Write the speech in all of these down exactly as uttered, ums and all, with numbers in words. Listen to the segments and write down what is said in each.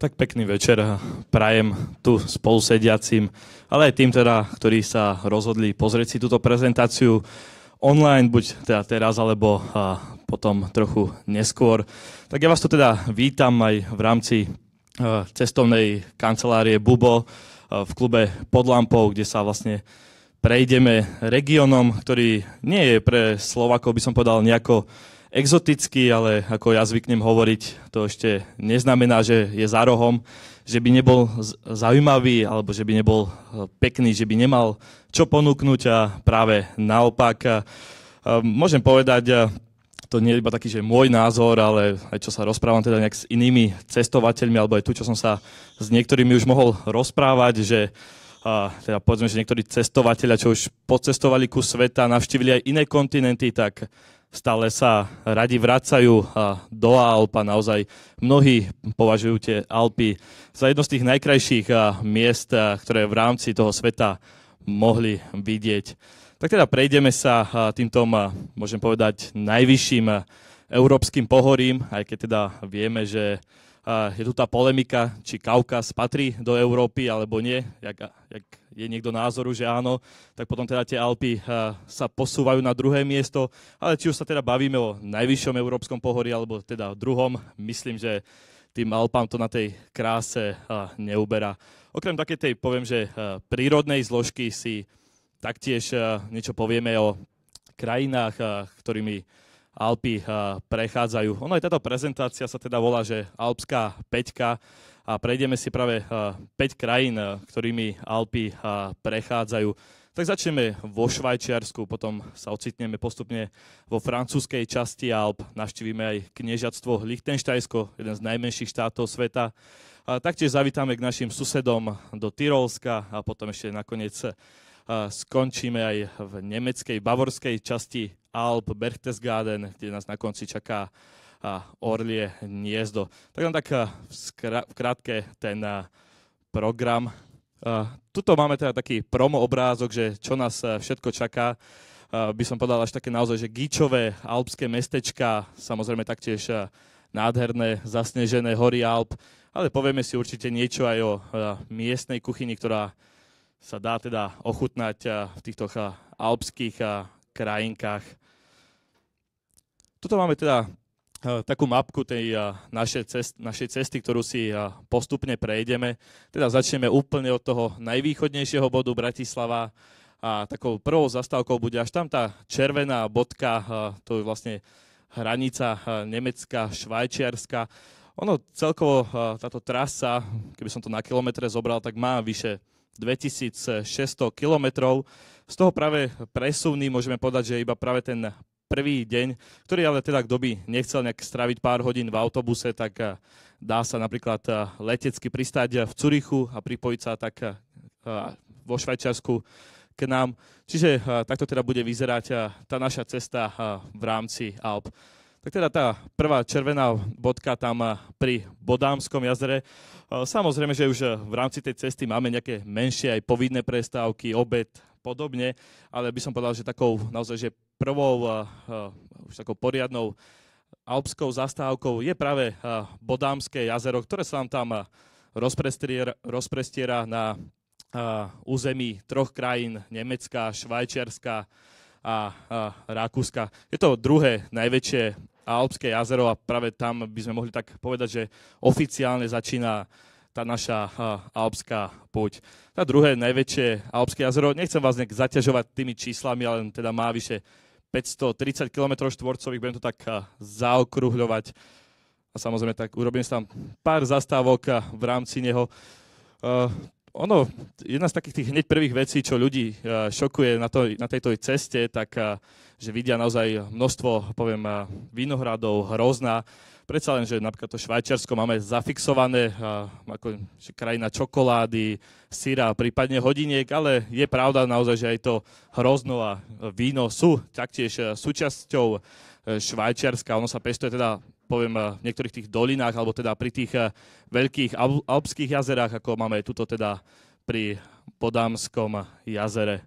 Tak pekný večer prajem tu spolu sediacim, ale aj tým teda, ktorí sa rozhodli pozrieť si túto prezentáciu online, buď teda teraz, alebo a, potom trochu neskôr. Tak ja vás tu teda vítam aj v rámci a, cestovnej kancelárie Bubo a, v klube Pod lampou, kde sa vlastne prejdeme regiónom, ktorý nie je pre Slovákov, by som povedal, nejako exotický, ale ako ja zvyknem hovoriť, to ešte neznamená, že je za rohom, že by nebol zaujímavý, alebo že by nebol pekný, že by nemal čo ponúknuť a práve naopak. Môžem povedať, to nie je iba taký, že môj názor, ale aj čo sa rozprávam teda nejak s inými cestovateľmi, alebo aj tu, čo som sa s niektorými už mohol rozprávať, že a teda povedzme, že niektorí cestovatelia, čo už pocestovali kus sveta, navštívili aj iné kontinenty, tak stále sa radi vracajú do Alp a naozaj mnohí považujú tie Alpy za jedno z tých najkrajších miest, ktoré v rámci toho sveta mohli vidieť. Tak teda prejdeme sa týmto, môžem povedať, najvyšším európskym pohorím, aj keď teda vieme, že je tu tá polemika, či Kaukaz patrí do Európy alebo nie. Jak, jak je niekto názoru, že áno, tak potom teda tie Alpy sa posúvajú na druhé miesto. Ale či už sa teda bavíme o najvyššom európskom pohorí, alebo teda druhom, myslím, že tým Alpám to na tej kráse neuberá. Okrem takej tej, poviem, že prírodnej zložky si taktiež niečo povieme o krajinách, ktorými Alpy prechádzajú. Ono aj táto prezentácia sa teda volá, že Alpská päťka, a prejdeme si práve päť krajín, ktorými Alpy prechádzajú. Tak začneme vo Švajčiarsku, potom sa ocitneme postupne vo francúzskej časti Alp, navštívime aj kniežatstvo Lichtenštajnsko, jeden z najmenších štátov sveta. A taktiež zavítame k našim susedom do Tyrolska a potom ešte nakoniec skončíme aj v nemeckej, bavorskej časti Alp, Berchtesgaden, kde nás na konci čaká Orlie hniezdo. Tak len tak v krátke ten program. Tuto máme teda taký promo obrázok, že čo nás všetko čaká. By som povedal až také naozaj, že gíčové alpské mestečka, samozrejme taktiež nádherné zasnežené hory Alp, ale povieme si určite niečo aj o miestnej kuchyni, ktorá sa dá teda ochutnať v týchto alpských krajinkách. Tuto máme teda takú mapku tej našej cesty, našej cesty, ktorú si postupne prejdeme. Teda začneme úplne od toho najvýchodnejšieho bodu Bratislava a takou prvou zastávkou bude až tam tá červená bodka, to je vlastne hranica Nemecka, Švajčiarska. Ono celkovo táto trasa, keby som to na kilometre zobral, tak má vyše dvetisícšesťsto kilometrov. Z toho práve presuny môžeme povedať, že iba práve ten prvý deň, ktorý ale teda, kto by nechcel nejak straviť pár hodín v autobuse, tak dá sa napríklad letecky pristáť v Curychu a pripojiť sa tak vo Švajčiarsku k nám. Čiže takto teda bude vyzerať tá naša cesta v rámci Alp. Tak teda tá prvá červená bodka tam pri Bodámskom jazere. Samozrejme, že už v rámci tej cesty máme nejaké menšie aj povinné prestávky, obed, podobne, ale by som povedal, že takou naozaj, že prvou uh, uh, už takou poriadnou alpskou zastávkou je práve uh, Bodámske jazero, ktoré sa nám tam uh, rozprestiera, rozprestiera na uh, území troch krajín, Nemecka, Švajčiarska a uh, Rakúska. Je to druhé najväčšie alpské jazero a práve tam by sme mohli tak povedať, že oficiálne začína tá naša uh, alpská púť. Tá druhé najväčšie alpské jazero, nechcem vás nejak zaťažovať tými číslami, ale teda má vyše päťstotridsať kilometrov štvorcových, budem to tak uh, zaokrúhľovať. A samozrejme, tak urobím si tam pár zastávok uh, v rámci neho. Uh, ono, jedna z takých tých hneď prvých vecí, čo ľudí uh, šokuje na, to, na tejto ceste, tak uh, že vidia naozaj množstvo, poviem, uh, vinohradov, hrozná. Predsa len, že napríklad to Švajčiarsko máme zafixované ako krajina čokolády, syra, prípadne hodiniek, ale je pravda naozaj, že aj to hrozno a víno sú taktiež súčasťou Švajčiarska. Ono sa pestuje teda, poviem, v niektorých tých dolinách, alebo teda pri tých veľkých alpských jazerách, ako máme tuto teda pri Bodámskom jazere.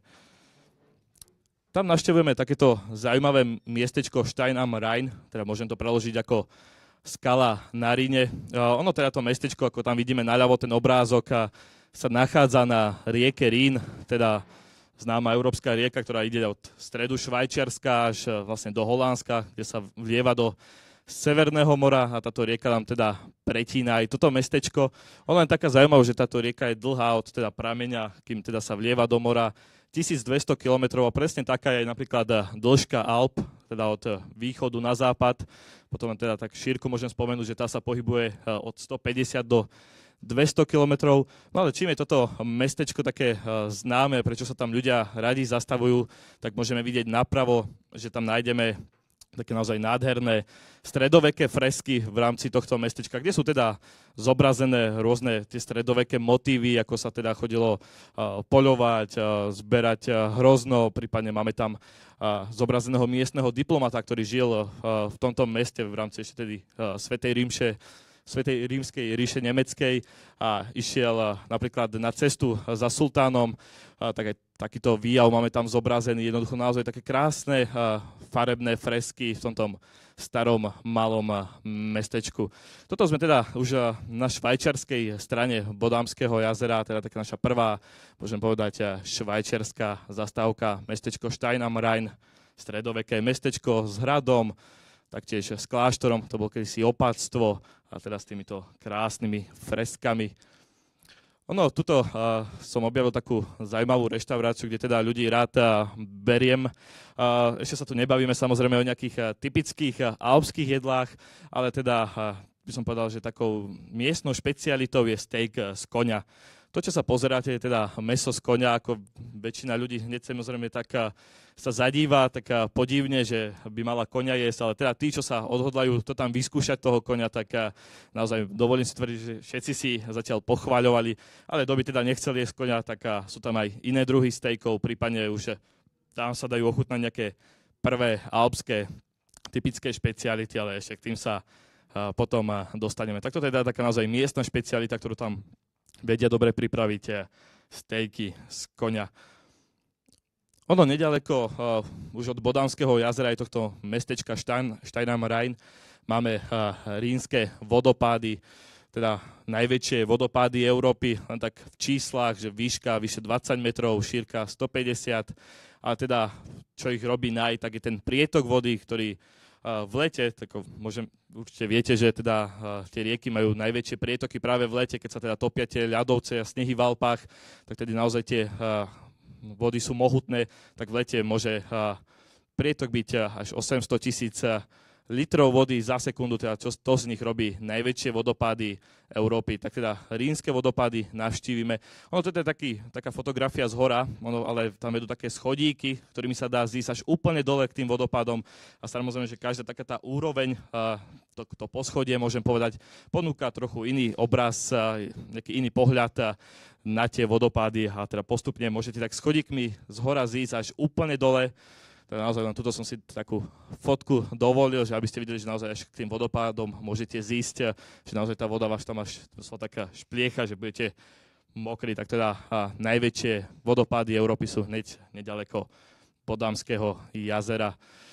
Tam navštevujeme takéto zaujímavé miestečko Stein am Rhein, teda môžem to preložiť ako skala na Ríne. Ono teda to mestečko, ako tam vidíme naľavo ten obrázok, sa nachádza na rieke Rín, teda známa európska rieka, ktorá ide od stredu Švajčiarska až vlastne do Holandska, kde sa vlieva do Severného mora a táto rieka nám teda pretína aj toto mestečko. Ono je taká zaujímavá, že táto rieka je dlhá od teda prameňa, kým teda sa vlieva do mora, tisícdvesto kilometrov a presne taká je napríklad dĺžka Alp, teda od východu na západ. Potom teda tak šírku môžem spomenúť, že tá sa pohybuje od stopäťdesiat do dvesto kilometrov. No ale čím je toto mestečko také známe, prečo sa tam ľudia radi zastavujú, tak môžeme vidieť napravo, že tam nájdeme také naozaj nádherné stredoveké fresky v rámci tohto mestečka, kde sú teda zobrazené rôzne tie stredoveké motívy, ako sa teda chodilo uh, poľovať, uh, zberať uh, hrozno, prípadne máme tam uh, zobrazeného miestneho diplomata, ktorý žil uh, v tomto meste v rámci ešte tedy uh, Svätej Rímše, Svätej rímskej ríše nemeckej a išiel uh, napríklad na cestu za sultánom, uh, tak aj takýto výjav máme tam zobrazený, jednoducho naozaj také krásne uh, farebné fresky v tomto starom malom uh, mestečku. Toto sme teda už uh, na švajčiarskej strane Bodámskeho jazera, teda taká naša prvá, môžem povedať, uh, švajčiarska zastávka, mestečko Stein am Rhein, stredoveké mestečko s hradom, taktiež s kláštorom, to bolo kedysi opatstvo a teda s týmito krásnymi freskami. Ono, tuto uh, som objavil takú zaujímavú reštauráciu, kde teda ľudí rád uh, beriem. Uh, ešte sa tu nebavíme samozrejme o nejakých uh, typických uh, alpských jedlách, ale teda uh, by som povedal, že takou miestnou špecialitou je steak uh, z koňa. To, čo sa pozeráte, je teda mäso z koňa, ako väčšina ľudí hneď samozrejme tak uh, sa zadíva tak uh, podivne, že by mala koňa jesť, ale teda tí, čo sa odhodlajú to tam vyskúšať toho koňa, tak uh, naozaj dovolím si tvrdiť, že všetci si zatiaľ pochváľovali, ale kto by teda nechcel jesť koňa, tak uh, sú tam aj iné druhy steakov, prípadne už tam sa dajú ochutnať nejaké prvé alpské typické špeciality, ale ešte k tým sa uh, potom uh, dostaneme. Tak toto je teda taká naozaj miestna špecialita, ktorú tam vedia dobre pripraviť stejky z koňa. Ono nedaleko, uh, už od Bodámskeho jazera aj tohto mestečka Stein, Stein am Rhein máme uh, rínske vodopády, teda najväčšie vodopády Európy, len tak v číslach, že výška vyše dvadsať metrov, šírka stopäťdesiat, ale teda čo ich robí naj, tak je ten prietok vody, ktorý v lete, tak môžem, určite viete, že teda uh, tie rieky majú najväčšie prietoky práve v lete, keď sa teda topia tie ľadovce a snehy v Alpách, tak tedy naozaj tie uh, vody sú mohutné, tak v lete môže uh, prietok byť uh, až osemsto tisíc uh, litrov vody za sekundu, teda čo to z nich robí najväčšie vodopády Európy. Tak teda rínske vodopády navštívime. Ono to je taký, taká fotografia z hora, ono, ale tam idú také schodíky, ktorými sa dá zísť až úplne dole k tým vodopádom. A samozrejme, že každá taká tá úroveň, to, to poschodie, môžem povedať, ponúka trochu iný obraz, nejaký iný pohľad na tie vodopády a teda postupne môžete tak schodíkmi z hora zísť až úplne dole. Tak naozaj len tuto som si takú fotku dovolil, že aby ste videli, že naozaj až k tým vodopádom môžete zísť, že naozaj tá voda váš tam až to taká špliecha, že budete mokrí, tak teda a najväčšie vodopády Európy sú hneď nedaleko Bodámskeho jazera.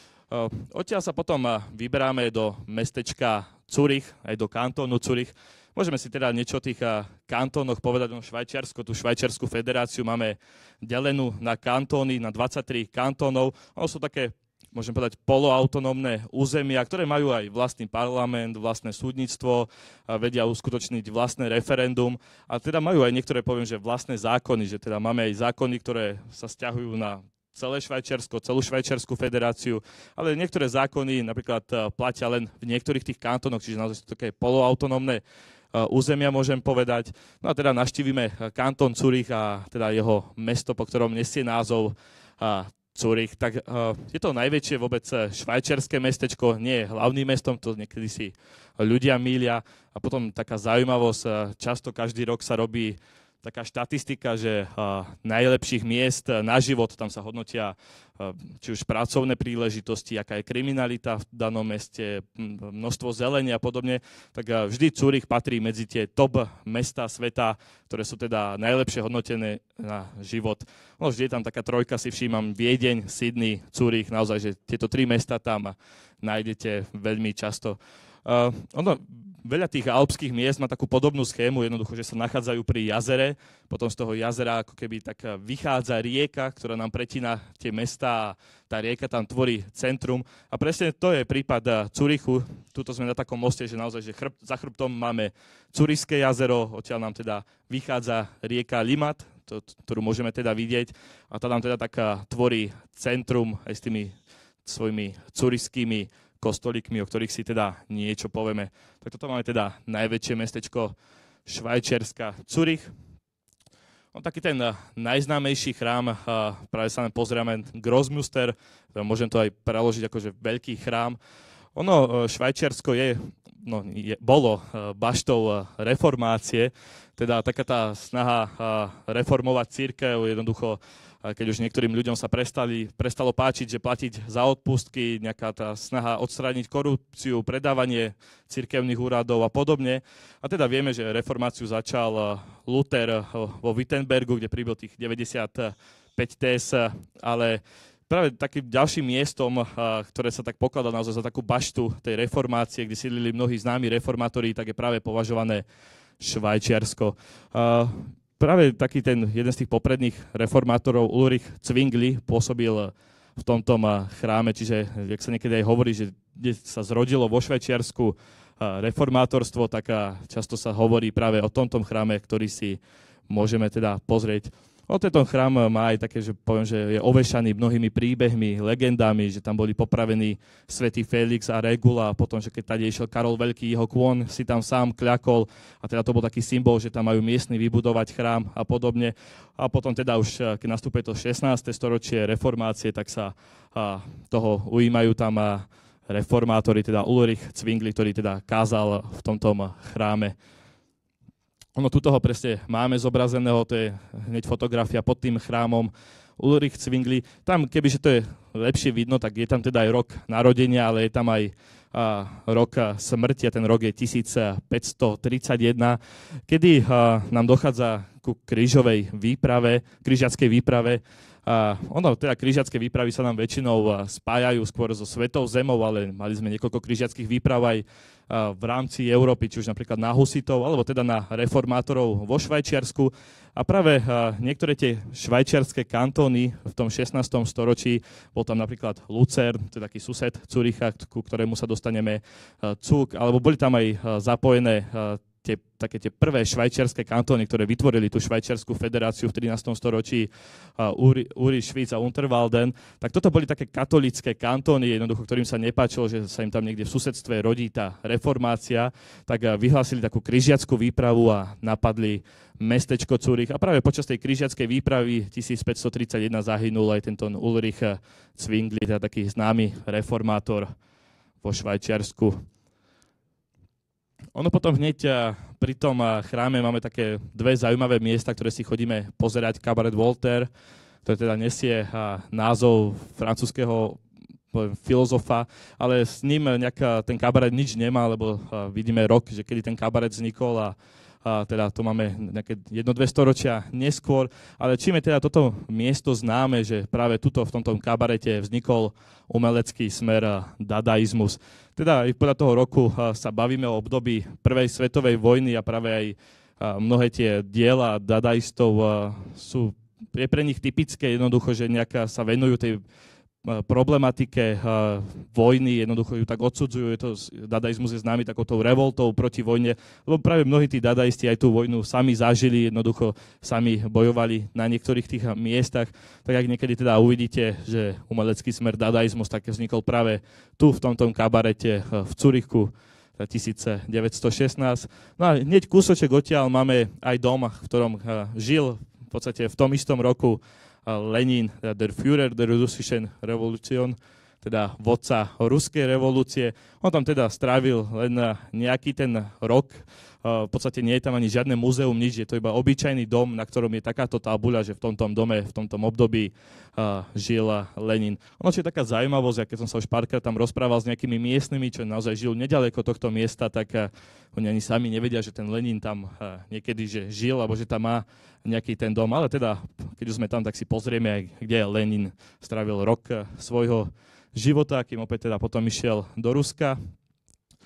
Odtiaľ sa potom vyberáme do mestečka Zurich, aj do kantónu Zurich. Môžeme si teda niečo o tých kantónoch povedať o Švajčiarsku. Tú Švajčiarsku federáciu máme delenú na kantóny, na dvadsaťtri kantónov. Ono sú také, môžem povedať, poloautonómne územia, ktoré majú aj vlastný parlament, vlastné súdnictvo, vedia uskutočniť vlastné referendum a teda majú aj niektoré, poviem, že vlastné zákony, že teda máme aj zákony, ktoré sa sťahujú na celé Švajčiarsko, celú Švajčiarsku federáciu, ale niektoré zákony napríklad platia len v niektorých tých kantónoch, čiže naozaj sú také poloautonómne územia, môžem povedať. No a teda navštívime kantón Zurich a teda jeho mesto, po ktorom nesie názov Zurich. Tak je to najväčšie vôbec švajčiarske mestečko, nie je hlavným mestom, to niekedy si ľudia mýlia. A potom taká zaujímavosť, často každý rok sa robí taká štatistika, že uh, najlepších miest na život, tam sa hodnotia uh, či už pracovné príležitosti, aká je kriminalita v danom meste, množstvo zelenia a podobne, tak uh, vždy Zurich patrí medzi tie top mesta sveta, ktoré sú teda najlepšie hodnotené na život. No vždy je tam taká trojka, si všímam, Viedeň, Sydney, Zurich, naozaj, že tieto tri mesta tam nájdete veľmi často. Uh, ono, veľa tých alpských miest má takú podobnú schému, jednoducho, že sa nachádzajú pri jazere, potom z toho jazera ako keby tak vychádza rieka, ktorá nám pretína tie mestá a tá rieka tam tvorí centrum. A presne to je prípad Zürichu. Tuto sme na takom moste, že naozaj že chrb, za chrbtom máme Zürišské jazero, odtiaľ nám teda vychádza rieka Limmat, to, ktorú môžeme teda vidieť. A tá nám teda tak tvorí centrum aj s tými svojimi zürišskými kostolíkmi, o ktorých si teda niečo povieme. Tak toto máme teda najväčšie mestečko Švajčiarska, Zürich. No, taký ten najznámejší chrám, práve sa len pozrieme, Grossmünster, môžem to aj preložiť ako že veľký chrám. Ono, Švajčiarsko je, no, je, bolo baštou reformácie, teda taká tá snaha reformovať cirkev, jednoducho keď už niektorým ľuďom sa prestali, prestalo páčiť, že platiť za odpustky, nejaká tá snaha odstrániť korupciu, predávanie cirkevných úradov a podobne. A teda vieme, že reformáciu začal Luther vo Wittenbergu, kde pribil tých deväťdesiatpäť téz, ale práve takým ďalším miestom, ktoré sa tak pokladá naozaj za takú baštu tej reformácie, kde sídlili mnohí známi reformátori, tak je práve považované Švajčiarsko. Práve taký ten jeden z tých popredných reformátorov, Ulrich Zwingli, pôsobil v tomto chráme, čiže, jak sa niekedy aj hovorí, že kde sa zrodilo vo Švajčiarsku reformátorstvo, tak často sa hovorí práve o tomto chráme, ktorý si môžeme teda pozrieť. O tento chrám má aj také, že poviem, že je ovešaný mnohými príbehmi, legendami, že tam boli popravení svätý Felix a Regula, a potom, že keď tady išiel Karol Veľký, jeho kôň si tam sám kľakol a teda to bol taký symbol, že tam majú miestni vybudovať chrám a podobne. A potom teda už, keď nastúpuje to šestnáste storočie reformácie, tak sa a, toho ujímajú tam a reformátori, teda Ulrich Zwingli, ktorý teda kázal v tomto chráme. Ono tu toho presne máme zobrazeného, to je hneď fotografia pod tým chrámom Ulrich Zwingli. Tam, kebyže to je lepšie vidno, tak je tam teda aj rok narodenia, ale je tam aj a, rok smrti a ten rok je tisícpäťstotridsaťjeden, kedy a, nám dochádza ku krížovej výprave, križiackej výprave. A ono, teda križiacké výpravy sa nám väčšinou spájajú skôr so Svetou zemou, ale mali sme niekoľko križiackých výprav aj v rámci Európy, či už napríklad na husitov, alebo teda na reformátorov vo Švajčiarsku. A práve niektoré tie švajčiarske kantóny v tom šestnástom storočí, bol tam napríklad Lucern, to je taký sused Züricha, ku ktorému sa dostaneme, Zug, alebo boli tam aj zapojené Tie, také tie prvé švajčiarske kantóny, ktoré vytvorili tú švajčiarsku federáciu v trinástom storočí, uh, Uri, Uri, Švíc a Unterwalden, tak toto boli také katolícke kantóny, jednoducho, ktorým sa nepáčilo, že sa im tam niekde v susedstve rodí tá reformácia, tak uh, vyhlásili takú križiackú výpravu a napadli mestečko Zürich. A práve počas tej križiackej výpravy tisícpäťstotridsaťjeden zahynul aj tento Ulrich Zwingli, teda taký známy reformátor vo Švajčiarsku. Ono potom hneď pri tom chráme máme také dve zaujímavé miesta, ktoré si chodíme pozerať. Cabaret Voltaire, ktoré teda nesie názov francúzskeho filozofa, ale s ním nejak ten kabaret nič nemá, lebo vidíme rok, že kedy ten kabaret vznikol a A teda to máme nejaké jedno, dve storočia neskôr, ale čím je teda toto miesto známe, že práve tuto v tomto kabarete vznikol umelecký smer dadaizmus. Teda aj podľa toho roku sa bavíme o období prvej svetovej vojny a práve aj mnohé tie diela dadaistov sú je pre nich typické jednoducho, že nejaká sa venujú tej problematike uh, vojny, jednoducho ju tak odsudzujú, je to, dadaizmus je známy takouto revoltou proti vojne, lebo práve mnohí tí dadaisti aj tú vojnu sami zažili, jednoducho sami bojovali na niektorých tých miestach, tak ak niekedy teda uvidíte, že umelecký smer dadaizmus tak vznikol práve tu v tomto kabarete uh, v Zürichu devätnásťstošestnásť. No a hneď kúsoček odtiaľ máme aj dom, v ktorom uh, žil v podstate v tom istom roku Lenin, teda der Führer der russischen Revolution, teda vodca ruskej revolúcie. On tam teda strávil len nejaký ten rok. V podstate nie je tam ani žiadne múzeum, nič, je to iba obyčajný dom, na ktorom je takáto tabuľa, že v tomto dome, v tomto období žil Lenin. Ono, čo je taká zaujímavosť, keď som sa už párkrát tam rozprával s nejakými miestnymi, čo naozaj žijú nedaleko tohto miesta, tak oni ani sami nevedia, že ten Lenin tam niekedy že žil, alebo že tam má nejaký ten dom. Ale teda, keď už sme tam, tak si pozrieme, kde Lenin strávil rok svojho života, kým opäť teda potom išiel do Ruska.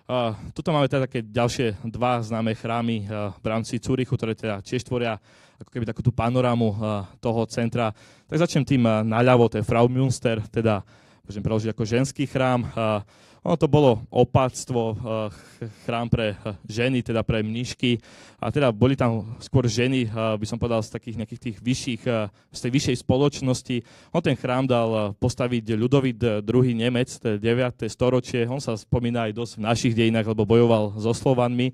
Uh, tuto máme teda také ďalšie dva známe chrámy uh, v rámci Zürichu, ktoré teda tiež tvoria ako keby takú tú panorámu uh, toho centra. Tak začnem tým uh, naľavo, to je Fraumünster, teda môžem preložiť ako ženský chrám. Uh, ono to bolo opáctvo, uh, chrám pre uh, ženy, teda pre mníšky. A teda boli tam skôr ženy, uh, by som povedal, z takých nejakých tých vyšších, uh, z tej vyššej spoločnosti. On ten chrám dal uh, postaviť Ľudovít druhý. Nemec, to je deviate storočie. On sa spomína aj dosť v našich dejinách, lebo bojoval so Slovanmi.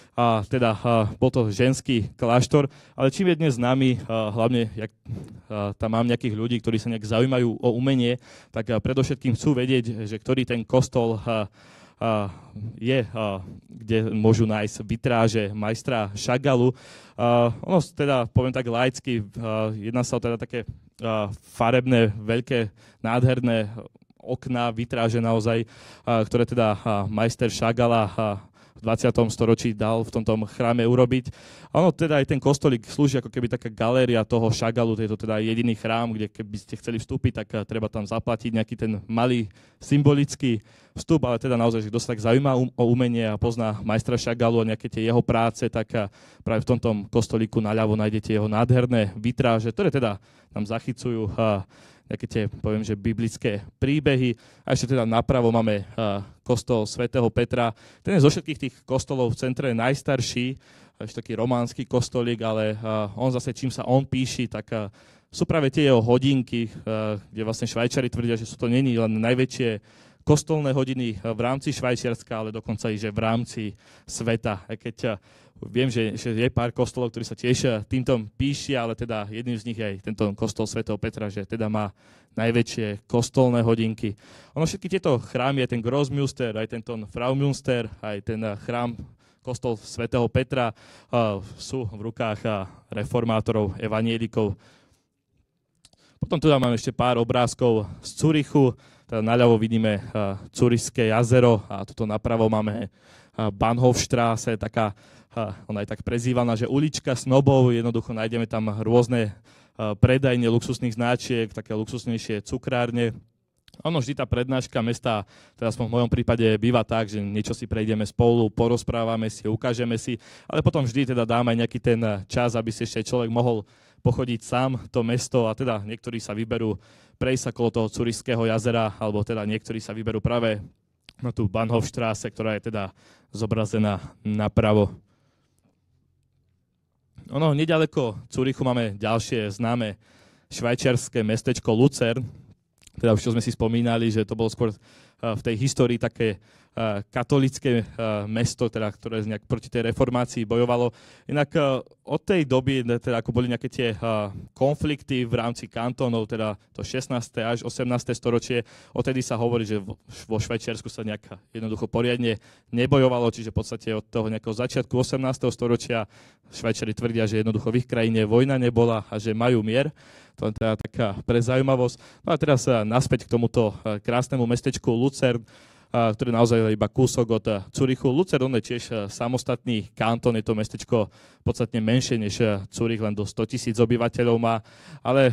A teda a, bol to ženský kláštor, ale čím je dnes známy, a, hlavne jak, a, tam mám nejakých ľudí, ktorí sa nejak zaujímajú o umenie, tak a, predovšetkým chcú vedieť, že ktorý ten kostol a, a, je, a, kde môžu nájsť vitráže majstra Chagalu. A, ono teda, poviem tak laicky, a, jedná sa o teda také a, farebné, veľké, nádherné okná, vitráže naozaj, a, ktoré teda a, majster Chagala a, v dvadsiatom storočí dal v tomto chráme urobiť. A ono teda aj ten kostolík slúži ako keby taká galéria toho Chagalu, to je to teda jediný chrám, kde keby ste chceli vstúpiť, tak treba tam zaplatiť nejaký ten malý symbolický vstup, ale teda naozaj, že kto sa tak zaujíma o umenie a pozná majstra Chagalu a nejaké tie jeho práce, tak práve v tomto kostolíku naľavo nájdete jeho nádherné vitráže, ktoré teda nám zachycujú nejaké tie, poviem, že biblické príbehy. A ešte teda napravo máme uh, kostol svätého Petra. Ten je zo všetkých tých kostolov v centre najstarší, ešte taký románsky kostolík, ale uh, on zase, čím sa on píši, tak uh, sú práve tie jeho hodinky, uh, kde vlastne Švajčari tvrdia, že sú to není len najväčšie kostolné hodiny v rámci Švajčiarska, ale dokonca i že v rámci sveta. Aj keď uh, viem, že, že je pár kostolov, ktorí sa tiež týmto píšia, ale teda jedným z nich je aj tento kostol svätého Petra, že teda má najväčšie kostolné hodinky. Ono všetky tieto chrámy, aj ten Grossmünster, aj tento Fraumünster, aj ten chrám, kostol svätého Petra, uh, sú v rukách uh, reformátorov, evanielikov. Potom tu máme ešte pár obrázkov z Zürichu. Teda naľavo vidíme uh, Zürišské jazero a tuto napravo máme uh, Bahnhofstraße, taká, uh, ona je tak prezývaná, že ulička snobov, jednoducho nájdeme tam rôzne uh, predajne luxusných značiek, také luxusnejšie cukrárne. Ono vždy tá prednáška mesta, teda aspoň v mojom prípade býva tak, že niečo si prejdeme spolu, porozprávame si, ukážeme si, ale potom vždy teda dáme aj nejaký ten čas, aby si ešte človek mohol pochodiť sám to mesto a teda niektorí sa vyberú prejsť okolo toho Zürišského jazera, alebo teda niektorí sa vyberú práve na tú Bahnhofstraße, ktorá je teda zobrazená napravo. Ono, nedaleko Zürichu máme ďalšie známe švajčiarske mestečko Luzern. Teda už čo sme si spomínali, že to bolo skôr v tej histórii také katolické mesto, teda, ktoré nejak proti tej reformácii bojovalo. Inak od tej doby, teda ako boli nejaké tie konflikty v rámci kantónov, teda to šestnáste až osemnáste storočie, odtedy sa hovorí, že vo Švajčiarsku sa nejak jednoducho poriadne nebojovalo, čiže v podstate od toho nejakého začiatku osemnásteho storočia Švajčiari tvrdia, že jednoducho v ich krajine vojna nebola a že majú mier. To je teda taká pre zaujímavosť. No a teraz naspäť k tomuto krásnemu mestečku Luzern, ktorý je naozaj iba kúsok od Zürichu. Luzern je tiež samostatný kantón, je to mestečko podstatne menšie než Zürich, len do stotisíc obyvateľov má, ale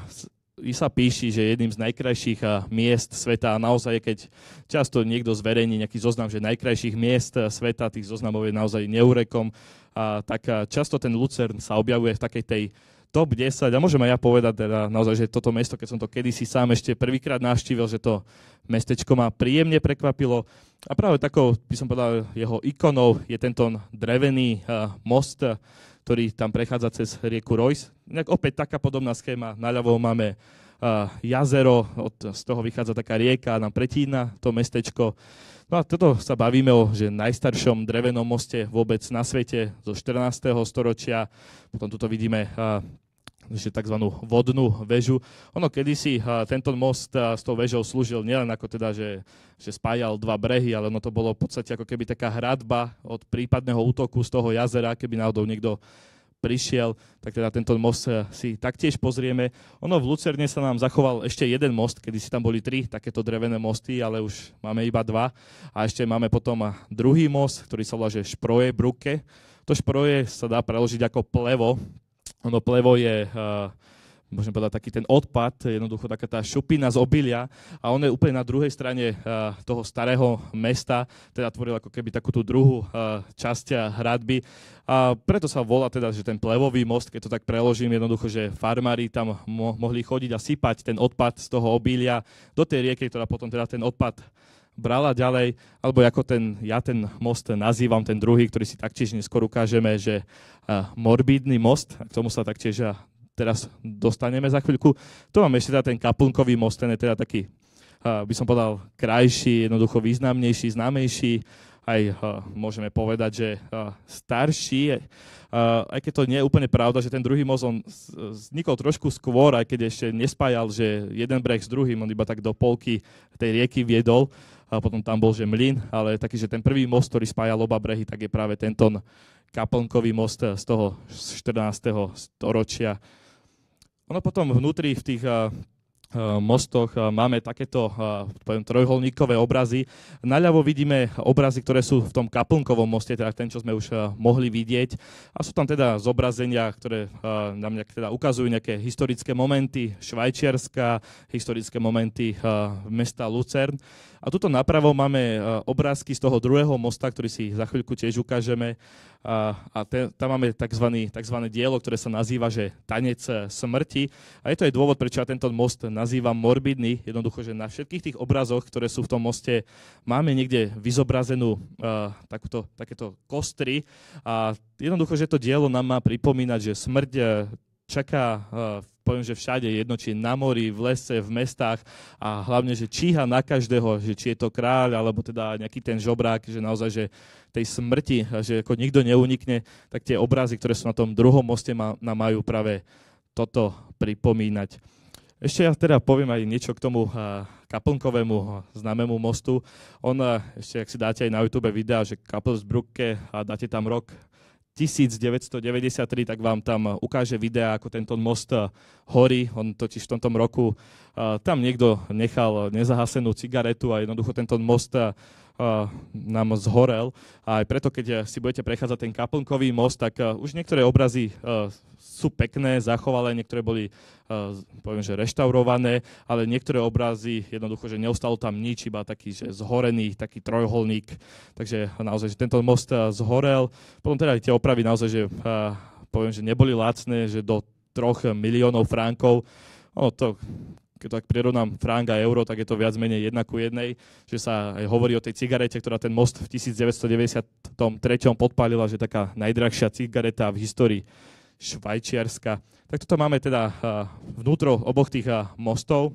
i sa píši, že je jedným z najkrajších miest sveta a naozaj, keď často niekto zverejní nejaký zoznam, že najkrajších miest sveta, tých zoznamov je naozaj neúrekom, a tak často ten Luzern sa objavuje v takej tej top desať a môžem aj ja povedať teda naozaj, že toto mesto, keď som to kedysi sám ešte prvýkrát navštívil, že to mestečko ma príjemne prekvapilo a práve takou, by som povedal, jeho ikonou je tento drevený uh, most, ktorý tam prechádza cez rieku Reuss. Inak opäť taká podobná schéma, naľavo máme uh, jazero, od, z toho vychádza taká rieka a nám pretína to mestečko. No a toto sa bavíme o že najstaršom drevenom moste vôbec na svete zo štrnásteho storočia. Potom tuto vidíme uh, že tzv. Vodnú väžu. Ono kedysi uh, tento most uh, s tou väžou slúžil nielen ako teda, že, že spájal dva brehy, ale ono to bolo v podstate ako keby taká hradba od prípadného útoku z toho jazera, keby náhodou niekto prišiel, tak teda tento most si taktiež pozrieme. Ono v Lucerne sa nám zachoval ešte jeden most, kedy si tam boli tri takéto drevené mosty, ale už máme iba dva. A ešte máme potom druhý most, ktorý sa volá že Spreuebrücke. To Sproje sa dá preložiť ako plevo. Ono plevo je uh, môžem povedať, taký ten odpad, jednoducho taká tá šupina z obilia a on je úplne na druhej strane uh, toho starého mesta, teda tvoril ako keby takú tú druhú uh, časť hradby. A preto sa volá teda, že ten plevový most, keď to tak preložím, jednoducho, že farmári tam mo- mohli chodiť a sypať ten odpad z toho obilia do tej rieky, ktorá potom teda ten odpad brala ďalej, alebo ako ten, ja ten most nazývam, ten druhý, ktorý si taktiež neskôr ukážeme, že uh, morbídny most, a k tomu sa taktiež uh, teraz dostaneme za chvíľku. Tu máme ešte teda ten Kaplnkový most, ten je teda taký, uh, by som povedal, krajší, jednoducho významnejší, známejší, aj uh, môžeme povedať, že uh, starší, uh, aj keď to nie je úplne pravda, že ten druhý most, on vznikol trošku skôr, aj keď ešte nespájal, že jeden breh s druhým, on iba tak do polky tej rieky viedol, a potom tam bol, že mlyn, ale taký, že ten prvý most, ktorý spájal oba brehy, tak je práve tento Kaplnkový most z toho štrnásteho storočia. Ono potom vnútri v tých uh, uh, mostoch uh, máme takéto uh, poviem, trojuholníkové obrazy. Naľavo vidíme obrazy, ktoré sú v tom Kaplnkovom moste, teda ten, čo sme už uh, mohli vidieť. A sú tam teda zobrazenia, ktoré uh, nám nejak, teda ukazujú nejaké historické momenty Švajčiarska, historické momenty uh, mesta Lucern. A tuto napravo máme obrázky z toho druhého mosta, ktorý si za chvíľku tiež ukážeme. A, a te, tam máme takzvaný, takzvané dielo, ktoré sa nazýva, že Tanec smrti. A je to aj dôvod, prečo ja tento most nazývam morbidný. Jednoducho, že na všetkých tých obrazoch, ktoré sú v tom moste, máme niekde vyzobrazenú uh, takúto, takéto kostry. A jednoducho, že to dielo nám má pripomínať, že smrť uh, čaká uh, poviem, že všade, jedno, či na mori, v lese, v mestách a hlavne, že číha na každého, že či je to kráľ, alebo teda nejaký ten žobrák, že naozaj, že tej smrti, že ako nikto neunikne, tak tie obrazy, ktoré sú na tom druhom moste, má, nám majú práve toto pripomínať. Ešte ja teda poviem aj niečo k tomu uh, Kaplnkovému známemu mostu. On, uh, ešte ak si dáte aj na YouTube videa, že Kapelsbrücke a dáte tam rok devätnásťstodeväťdesiattri, tak vám tam ukáže videa, ako tento most horí. On totiž v tomto roku uh, tam niekto nechal nezahasenú cigaretu a jednoducho tento most uh, nám zhorel. A aj preto, keď si budete prechádzať ten Kaplnkový most, tak uh, už niektoré obrazy uh, sú pekné, zachovalé, niektoré boli, uh, poviem, že reštaurované, ale niektoré obrazy jednoducho, že neostalo tam nič, iba taký, že zhorený, taký trojuholník. Takže naozaj, že tento most uh, zhorel. Potom teda aj tie opravy naozaj, že uh, poviem, že neboli lacné, že do troch miliónov frankov. Ono to, keď to tak prirovnám frank a euro, tak je to viac menej jedna ku jednej, že sa aj hovorí o tej cigarete, ktorá ten most v devätnásťstodeväťdesiattri podpálila, že taká najdrahšia cigareta v histórii Švajčiarska. Tak toto máme teda vnútro oboch tých mostov.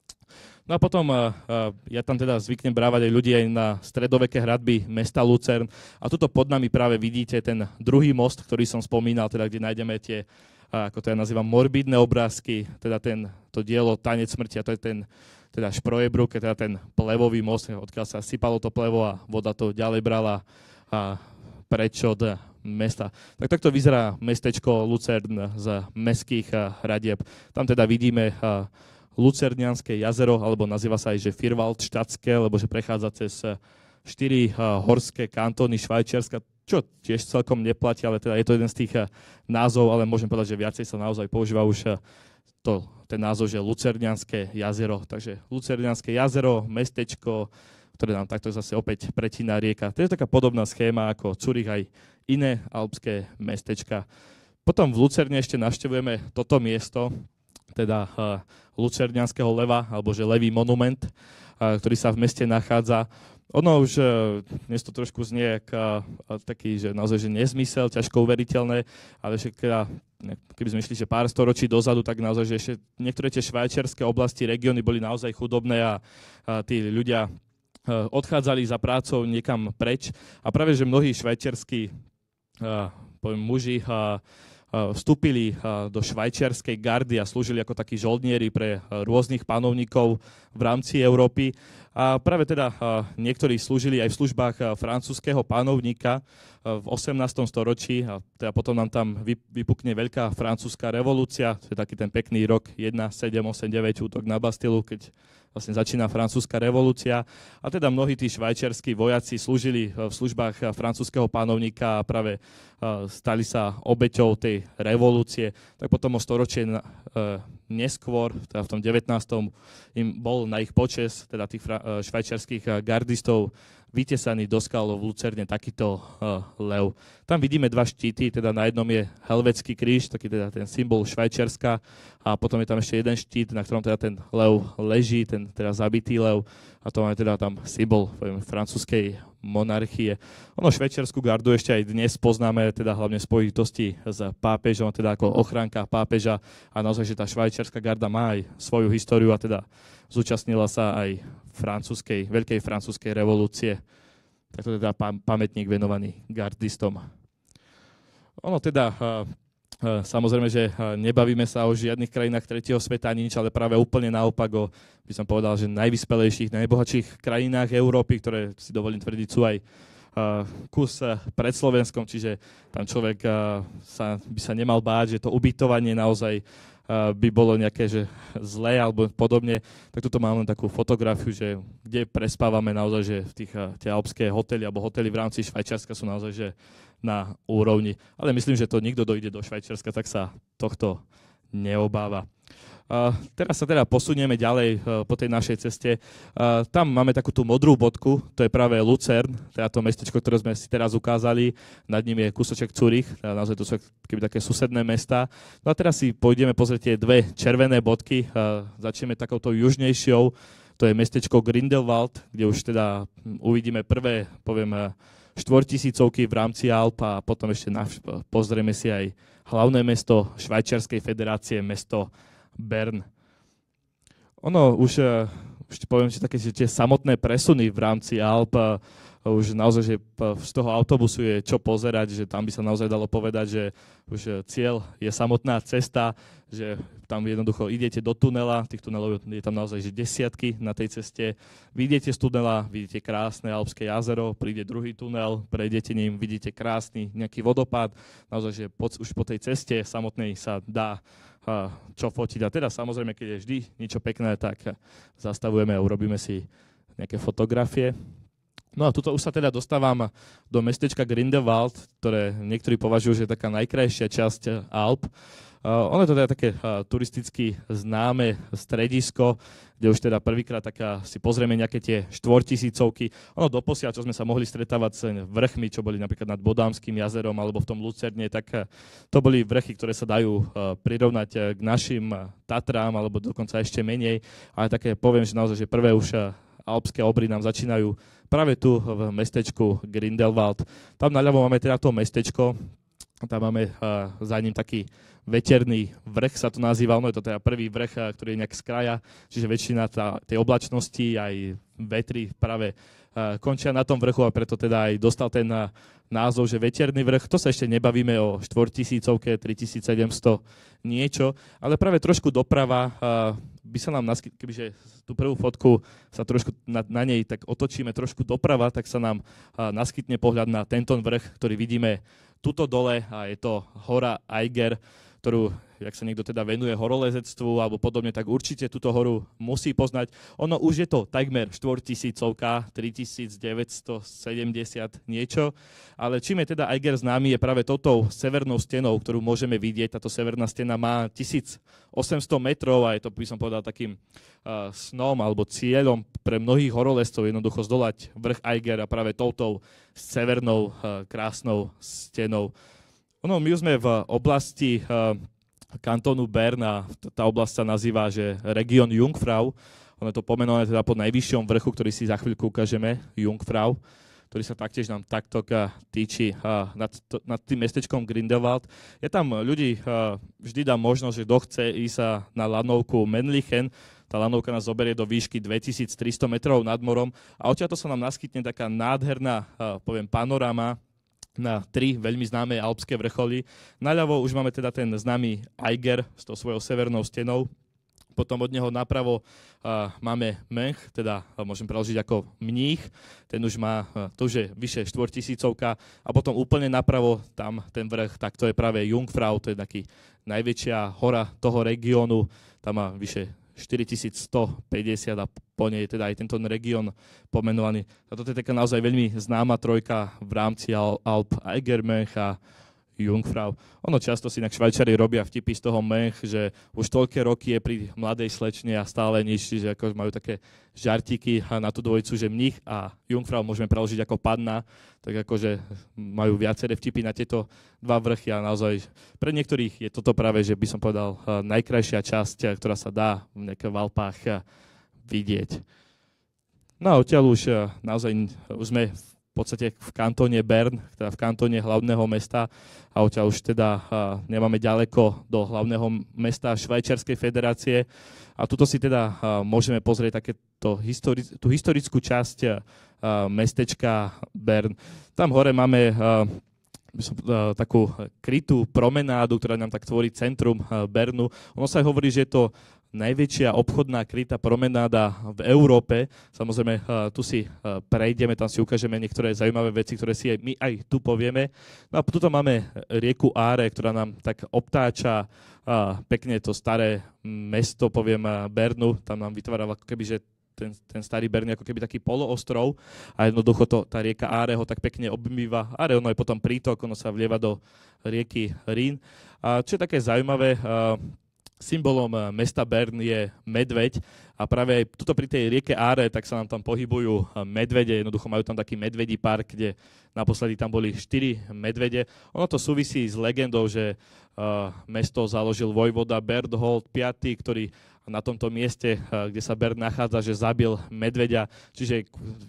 No a potom ja tam teda zvyknem brávať aj ľudí aj na stredoveké hradby mesta Lucern. A tuto pod nami práve vidíte ten druhý most, ktorý som spomínal, teda kde nájdeme tie, ako to ja nazývam, morbidné obrázky, teda ten, to dielo Tanec smrti, a to je ten teda Spreuebrücke, teda ten plevový most, odkiaľ sa sypalo to plevo a voda to ďalej brala a preč od mesta. Tak takto vyzerá mestečko Lucern z mestských hradieb. Tam teda vidíme Lucernianske jazero, alebo nazýva sa aj, že Vierwaldstadtske, lebo že prechádza cez štyri horské kantóny Švajčiarska, čo tiež celkom neplatí, ale teda je to jeden z tých názov, ale môžem povedať, že viacej sa naozaj používa už to, ten názov, že Lucernianske jazero. Takže Lucernianske jazero, mestečko, ktoré nám takto zase opäť pretína rieka. To je taká podobná schéma ako Zurich, aj iné alpské mestečka. Potom v Lucerne ešte navštevujeme toto miesto, teda uh, Lucernianského leva, alebo že levý monument, uh, ktorý sa v meste nachádza. Ono už, uh, dnes to trošku znie jak uh, taký, že naozaj že nezmysel, ťažko uveriteľné, ale že keď, keby sme išli že pár storočí dozadu, tak naozaj, že ešte niektoré tie švajčiarske oblasti, regióny boli naozaj chudobné a, a tí ľudia odchádzali za prácou niekam preč a práve, že mnohí švajčiarskí uh, poviem, muži uh, uh, vstúpili uh, do švajčiarskej gardy a slúžili ako takí žoldnieri pre uh, rôznych panovníkov v rámci Európy. A práve teda uh, niektorí slúžili aj v službách uh, francúzskeho panovníka uh, v osemnástom storočí a teda potom nám tam vypukne veľká francúzska revolúcia, to je taký ten pekný rok jeden sedem osem deväť, útok na Bastilu, keď vlastne začína francúzska revolúcia. A teda mnohí tí švajčiarskí vojaci slúžili v službách francúzskeho panovníka a práve stali sa obeťou tej revolúcie. Tak potom o storočie neskôr, teda v tom devätnástom im bol na ich počesť, teda tých švajčiarskych gardistov, vytesaný do skal v Lucerne takýto uh, lev. Tam vidíme dva štíty, teda na jednom je helvetský kríž, taký teda ten symbol Švajčiarska, a potom je tam ešte jeden štít, na ktorom teda ten lev leží, ten teda zabitý lev, a to máme teda tam symbol poviem, francúzskej monarchie. Ono švajčiarsku gardu ešte aj dnes poznáme, teda hlavne v spojitosti s pápežom, teda ako ochránka pápeža, a naozaj, že tá švajčiarska garda má aj svoju históriu a teda zúčastnila sa aj francúzskej, veľkej francúzskej revolúcie. Tak to je teda pamätník venovaný gardistom. Ono teda, samozrejme, že nebavíme sa o žiadnych krajinách tretieho sveta ani nič, ale práve úplne naopak o, by som povedal, že najvyspelejších, najbohatších krajinách Európy, ktoré si dovolím tvrdiť sú aj kus pred Slovenskom, čiže tam človek sa, by sa nemal báť, že to ubytovanie naozaj by bolo nejaké že zlé alebo podobne, tak tuto máme takú fotografiu, že kde prespávame naozaj, že v tých tie alpské hotely alebo hotely v rámci Švajčiarska sú naozaj že na úrovni. Ale myslím, že to nikto dojde do Švajčiarska, tak sa tohto neobáva. Uh, teraz sa teda posunieme ďalej uh, po tej našej ceste. Uh, tam máme takú tú modrú bodku, to je práve Lucern, teda to mestečko, ktoré sme si teraz ukázali. Nad ním je kúsoček Zurich, teda naozaj to sú keby také susedné mesta. No a teraz si pôjdeme pozrieť tie dve červené bodky. Uh, začneme takouto južnejšou, to je mestečko Grindelwald, kde už teda uvidíme prvé, poviem, štvortisícovky v rámci Alp, a potom ešte navš- pozrieme si aj hlavné mesto Švajčiarskej federácie, mesto Bern. Ono už, už poviem, že také že tie samotné presuny v rámci Alp, už naozaj, že z toho autobusu je čo pozerať, že tam by sa naozaj dalo povedať, že už cieľ je samotná cesta, že tam jednoducho idete do tunela, tých tunelov je tam naozaj že desiatky na tej ceste, vyjdete z tunela, vidíte krásne alpské jazero, príde druhý tunel, prejdete ním, vidíte krásny nejaký vodopád, naozaj, že po, už po tej ceste samotnej sa dá a, čo fotiť. A teda samozrejme, keď je vždy niečo pekné, tak zastavujeme a urobíme si nejaké fotografie. No a tuto už sa teda dostávam do mestečka Grindelwald, ktoré niektorí považujú, že je taká najkrajšia časť Alp. Uh, ono je to teda také uh, turisticky známe stredisko, kde už teda prvýkrát tak uh, si pozrieme nejaké tie štvortisícovky. Ono doposiaľ, čo sme sa mohli stretávať s vrchmi, čo boli napríklad nad Bodámskym jazerom alebo v tom Lucerne, tak uh, to boli vrchy, ktoré sa dajú uh, prirovnať uh, k našim uh, Tatrám, alebo dokonca ešte menej. Ale také poviem, že naozaj, že prvé už uh, alpské obry nám začínajú práve tu v mestečku Grindelwald. Tam naľavo máme teda to mestečko, tam máme uh, za ním taký veterný vrch, sa to nazýva, no je to teda prvý vrch, uh, ktorý je nejak z kraja, čiže väčšina tá, tej oblačnosti aj vetry práve uh, končia na tom vrchu, a preto teda aj dostal ten uh, názov, že veterný vrch. To sa ešte nebavíme o štvortisícovke, tritisícsedemsto niečo, ale práve trošku doprava uh, by sa nám, nasky- kebyže tú prvú fotku sa trošku na, na nej tak otočíme trošku doprava, tak sa nám uh, naskytne pohľad na tento vrch, ktorý vidíme tuto dole, a je to hora Eiger, ktorú, jak sa niekto teda venuje horolezectvu alebo podobne, tak určite túto horu musí poznať. Ono už je to takmer štvortisícovka, tritisícdeväťstosedemdesiat niečo, ale čím je teda Eiger známy, je práve touto severnou stenou, ktorú môžeme vidieť. Táto severná stena má tisícosemsto metrov a je to, by som povedal, takým uh, snom alebo cieľom pre mnohých horolezcov jednoducho zdolať vrch Eiger a práve touto severnou uh, krásnou stenou. Ono, my už sme v oblasti uh, kantónu Bern a tá oblasť sa nazýva, že Region Jungfrau. Ono je to pomenované teda po najvyššom vrchu, ktorý si za chvíľku ukážeme, Jungfrau, ktorý sa taktiež nám takto uh, týči uh, nad, to, nad tým mestečkom Grindelwald. Je tam ľudí, uh, vždy dá možnosť, že kto chce ísť uh, na lanovku Männlichen. Tá lanovka nás zoberie do výšky dvetisíctristo metrov nad morom a odtiaľto sa nám naskytne taká nádherná, uh, poviem, panoráma na tri veľmi známe alpské vrcholy. Naľavo už máme teda ten známy Eiger s tou svojou severnou stenou. Potom od neho napravo uh, máme Mönch, teda uh, môžem preložiť ako mních. Ten už má, uh, to už je vyše štvortisícovka. A potom úplne napravo, tam ten vrch, tak to je práve Jungfrau, to je taký najväčšia hora toho regiónu. Tam má vyše štyritisícstopäťdesiat a po nej je teda aj tento región pomenovaný. A toto je taká naozaj veľmi známa trojka v rámci Alp, Eiger, Mönch a Jungfrau. Ono často si inak Švajčari robia vtipy z toho mech, že už toľké roky je pri mladej slečne a stále nič, že ako majú také žartiky na tú dvojicu, že mních a Jungfrau môžeme preložiť ako panna, tak akože majú viaceré vtipy na tieto dva vrchy a naozaj pre niektorých je toto práve, že by som povedal, najkrajšia časť, ktorá sa dá v nejakých Alpách vidieť. No a odtiaľ už naozaj už sme v podstate v kantóne Bern, teda v kantóne hlavného mesta a odtiaľ už teda uh, nemáme ďaleko do hlavného mesta Švajčiarskej federácie a tuto si teda uh, môžeme pozrieť takéto histori- tú historickú časť uh, mestečka Bern. Tam hore máme uh, uh, takú krytú promenádu, ktorá nám tak tvorí centrum uh, Bernu. Ono sa aj hovorí, že je to najväčšia obchodná krytá promenáda v Európe. Samozrejme, tu si prejdeme, tam si ukážeme niektoré zaujímavé veci, ktoré si aj my aj tu povieme. No a tuto máme rieku Áre, ktorá nám tak obtáča pekne to staré mesto, poviem, Bernu. Tam nám vytvára ako keby, že ten, ten starý Bern je ako keby taký poloostrov a jednoducho to, tá rieka Áre ho tak pekne obmýva. Áre, ono je potom prítok, ono sa vlieva do rieky Rín. A čo je také zaujímavé, symbolom mesta Bern je medveď a práve aj tuto pri tej rieke Áre, tak sa nám tam pohybujú medvede, jednoducho majú tam taký medvedí park, kde naposledy tam boli štyri medvede. Ono to súvisí s legendou, že uh, mesto založil vojvoda Berthold piaty, ktorý na tomto mieste, uh, kde sa Bern nachádza, že zabil medveďa, čiže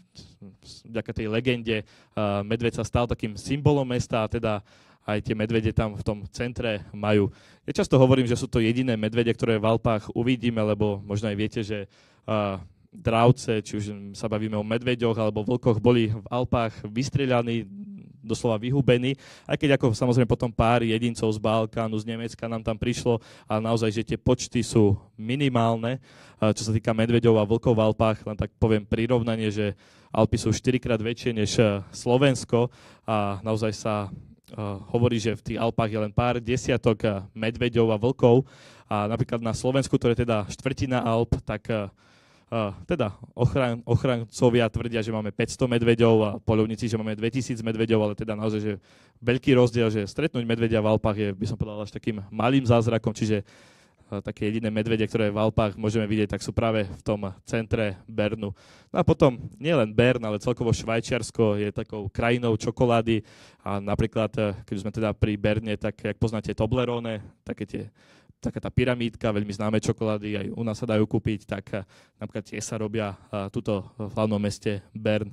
vďaka tej legende uh, medveď sa stal takým symbolom mesta a teda aj tie medvede tam v tom centre majú. Ja často hovorím, že sú to jediné medvede, ktoré v Alpách uvidíme, lebo možno aj viete, že uh, dravce, či už sa bavíme o medveďoch alebo vlkoch, boli v Alpách vystrieľaní, doslova vyhubení, aj keď ako samozrejme potom pár jedincov z Balkánu, z Nemecka nám tam prišlo a naozaj, že tie počty sú minimálne, uh, čo sa týka medveďov a vlkov v Alpách, len tak poviem prirovnanie, že Alpy sú štyrikrát väčšie než Slovensko a naozaj sa Uh, hovorí, že v tých Alpách je len pár desiatok uh, medveďov a vlkov a napríklad na Slovensku, ktoré je teda štvrtina Alp, tak uh, uh, teda ochran- ochrancovia tvrdia, že máme päťsto medveďov a poľovníci, že máme dvetisíc medveďov, ale teda naozaj, že veľký rozdiel, že stretnúť medveďa v Alpách je, by som povedal, až takým malým zázrakom, čiže také jediné medvede, ktoré v Alpách môžeme vidieť, tak sú práve v tom centre Bernu. No a potom nielen Bern, ale celkovo Švajčiarsko je takou krajinou čokolády a napríklad, keď sme teda pri Berne, tak jak poznáte Toblerone, také tie, taká tá pyramídka, veľmi známe čokolády, aj u nás sa dajú kúpiť, tak napríklad tie sa robia tuto v hlavnom meste Bern.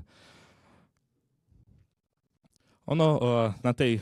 Ono na tej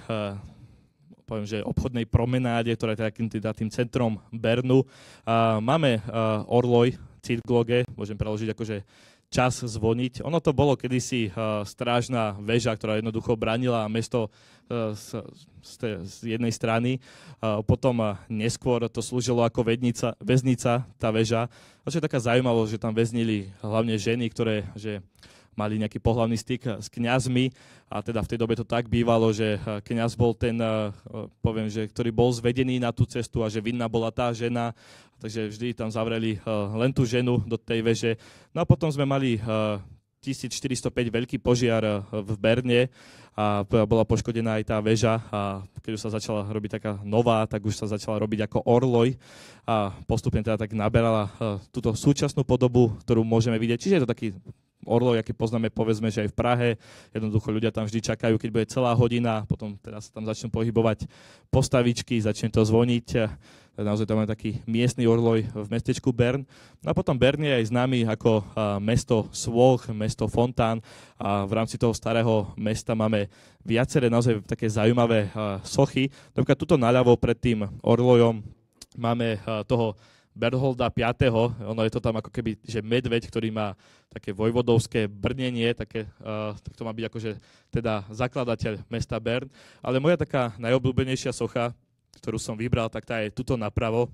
poviem, že obchodnej promenáde, ktorá je takým teda tým centrom Bernu. Uh, máme uh, Orloj, Cirkloge, môžem preložiť akože čas zvoniť. Ono to bolo kedysi uh, strážna väža, ktorá jednoducho bránila mesto uh, z, z, z jednej strany. Uh, potom uh, neskôr to slúžilo ako vednica, väznica, tá väža. A čo je taká zaujímavosť, že tam väznili hlavne ženy, ktoré že mali nejaký pohlavný styk s kňazmi a teda v tej dobe to tak bývalo, že kňaz bol ten, poviem, že, ktorý bol zvedený na tú cestu a že vinná bola tá žena, takže vždy tam zavreli len tú ženu do tej veže. No a potom sme mali tisícštyristopäť veľký požiar v Berne a bola poškodená aj tá väža a keď už sa začala robiť taká nová, tak už sa začala robiť ako Orloj a postupne teda tak naberala túto súčasnú podobu, ktorú môžeme vidieť. Čiže je to taký Orloj, aký poznáme, povedzme, že aj v Prahe. Jednoducho ľudia tam vždy čakajú, keď bude celá hodina, potom teraz sa tam začnú pohybovať postavičky, začne to zvoniť. Naozaj tam je taký miestny Orloj v mestečku Bern. No a potom Bern je aj známy ako mesto Sôch, mesto Fontán. A v rámci toho starého mesta máme viaceré naozaj také zaujímavé sochy. Napríklad tuto naľavo pred tým Orlojom máme toho Bertholda piateho. Ono je to tam ako keby, že medveď, ktorý má také vojvodovské brnenie, také, uh, tak to má byť akože teda zakladateľ mesta Bern. Ale moja taká najobľúbenejšia socha, ktorú som vybral, tak tá je tuto napravo.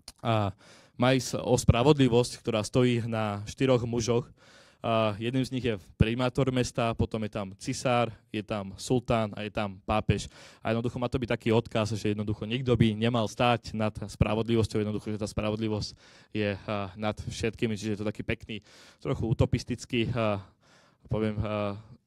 A má ísť o spravodlivosť, ktorá stojí na štyroch mužoch. Uh, jedným z nich je primátor mesta, potom je tam cisár, je tam sultán a je tam pápež. A jednoducho má to byť taký odkaz, že jednoducho nikto by nemal stáť nad spravodlivosťou, jednoducho, že tá spravodlivosť je uh, nad všetkými, čiže je to taký pekný, trochu utopistický, uh, poviem, uh,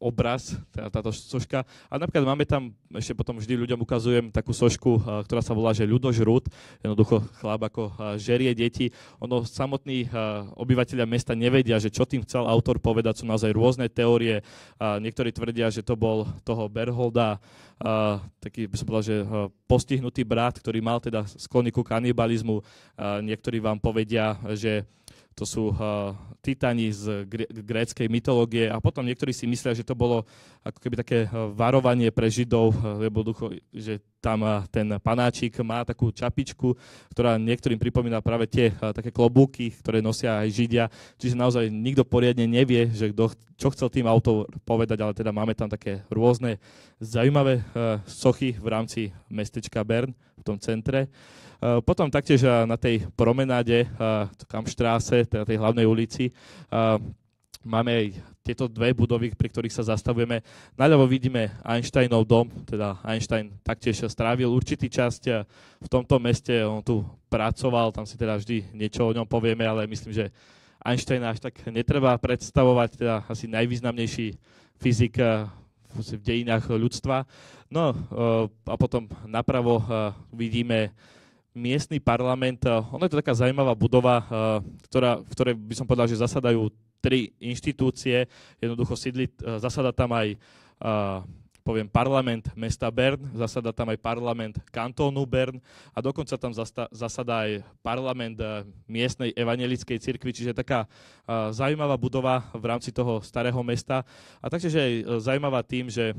obraz, teda táto soška. A napríklad máme tam, ešte potom vždy ľuďom ukazujem takú sošku, ktorá sa volá, že ľudožrút, jednoducho chlap ako žerie deti. Ono samotní obyvateľia mesta nevedia, že čo tým chcel autor povedať, sú naozaj rôzne teórie. Niektorí tvrdia, že to bol toho Bertholda, taký by som povedal, že postihnutý brat, ktorý mal teda sklony ku kanibalizmu. Niektorí vám povedia, že to sú uh, titani z gr- gréckej mytológie a potom niektorí si myslia, že to bolo ako keby také uh, varovanie pre Židov, uh, lebo ducho, že tam uh, ten panáčik má takú čapičku, ktorá niektorým pripomína práve tie uh, také klobúky, ktoré nosia aj Židia. Čiže naozaj nikto poriadne nevie, že kto, čo chcel tým autor povedať, ale teda máme tam také rôzne zaujímavé uh, sochy v rámci mestečka Bern v tom centre. Potom taktiež na tej promenáde Kampštráse, teda tej hlavnej ulici, máme aj tieto dve budovy, pri ktorých sa zastavujeme. Naľavo vidíme Einsteinov dom, teda Einstein taktiež strávil určitý časť v tomto meste, on tu pracoval, tam si teda vždy niečo o ňom povieme, ale myslím, že Einsteina až tak netreba predstavovať, teda asi najvýznamnejší fyzik v dejinách ľudstva. No a potom napravo vidíme miestny parlament. Ono je to taká zaujímavá budova, ktorá, v ktorej by som povedal, že zasadajú tri inštitúcie. Jednoducho sídli, zasada tam aj poviem parlament mesta Bern, zasada tam aj parlament kantónu Bern a dokonca tam zasta, zasada aj parlament miestnej evanjelickej cirkvi, čiže taká zaujímavá budova v rámci toho starého mesta. A taktiež aj zaujímavá tým, že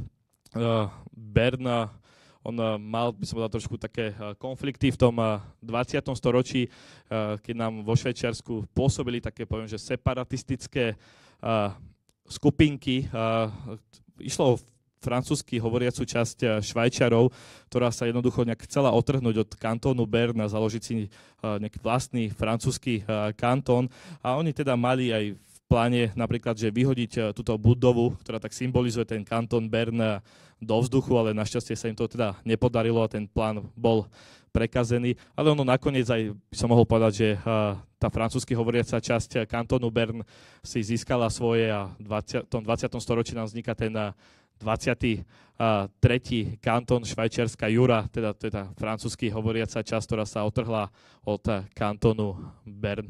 Bern on mal, by som povedal, trošku také konflikty v tom dvadsiatom storočí, keď nám vo Švajčiarsku pôsobili také, poviem, že separatistické skupinky. Išlo o francúzsky hovoriacu časť Švajčiarov, ktorá sa jednoducho nejak chcela otrhnúť od kantónu Bern a založiť si nejaký vlastný francúzsky kantón. A oni teda mali aj v pláne napríklad, že vyhodiť túto budovu, ktorá tak symbolizuje ten kantón Bern do vzduchu, ale našťastie sa im to teda nepodarilo a ten plán bol prekazený. Ale ono nakoniec aj by som mohol povedať, že tá francúzsky hovoriaca časť kantónu Bern si získala svoje a v tom dvadsiatom storočí nám vzniká ten dvadsiaty tretí kantón Švajčiarska Jura, teda to je tá francúzsky hovoriaca časť, ktorá sa otrhla od kantónu Bern.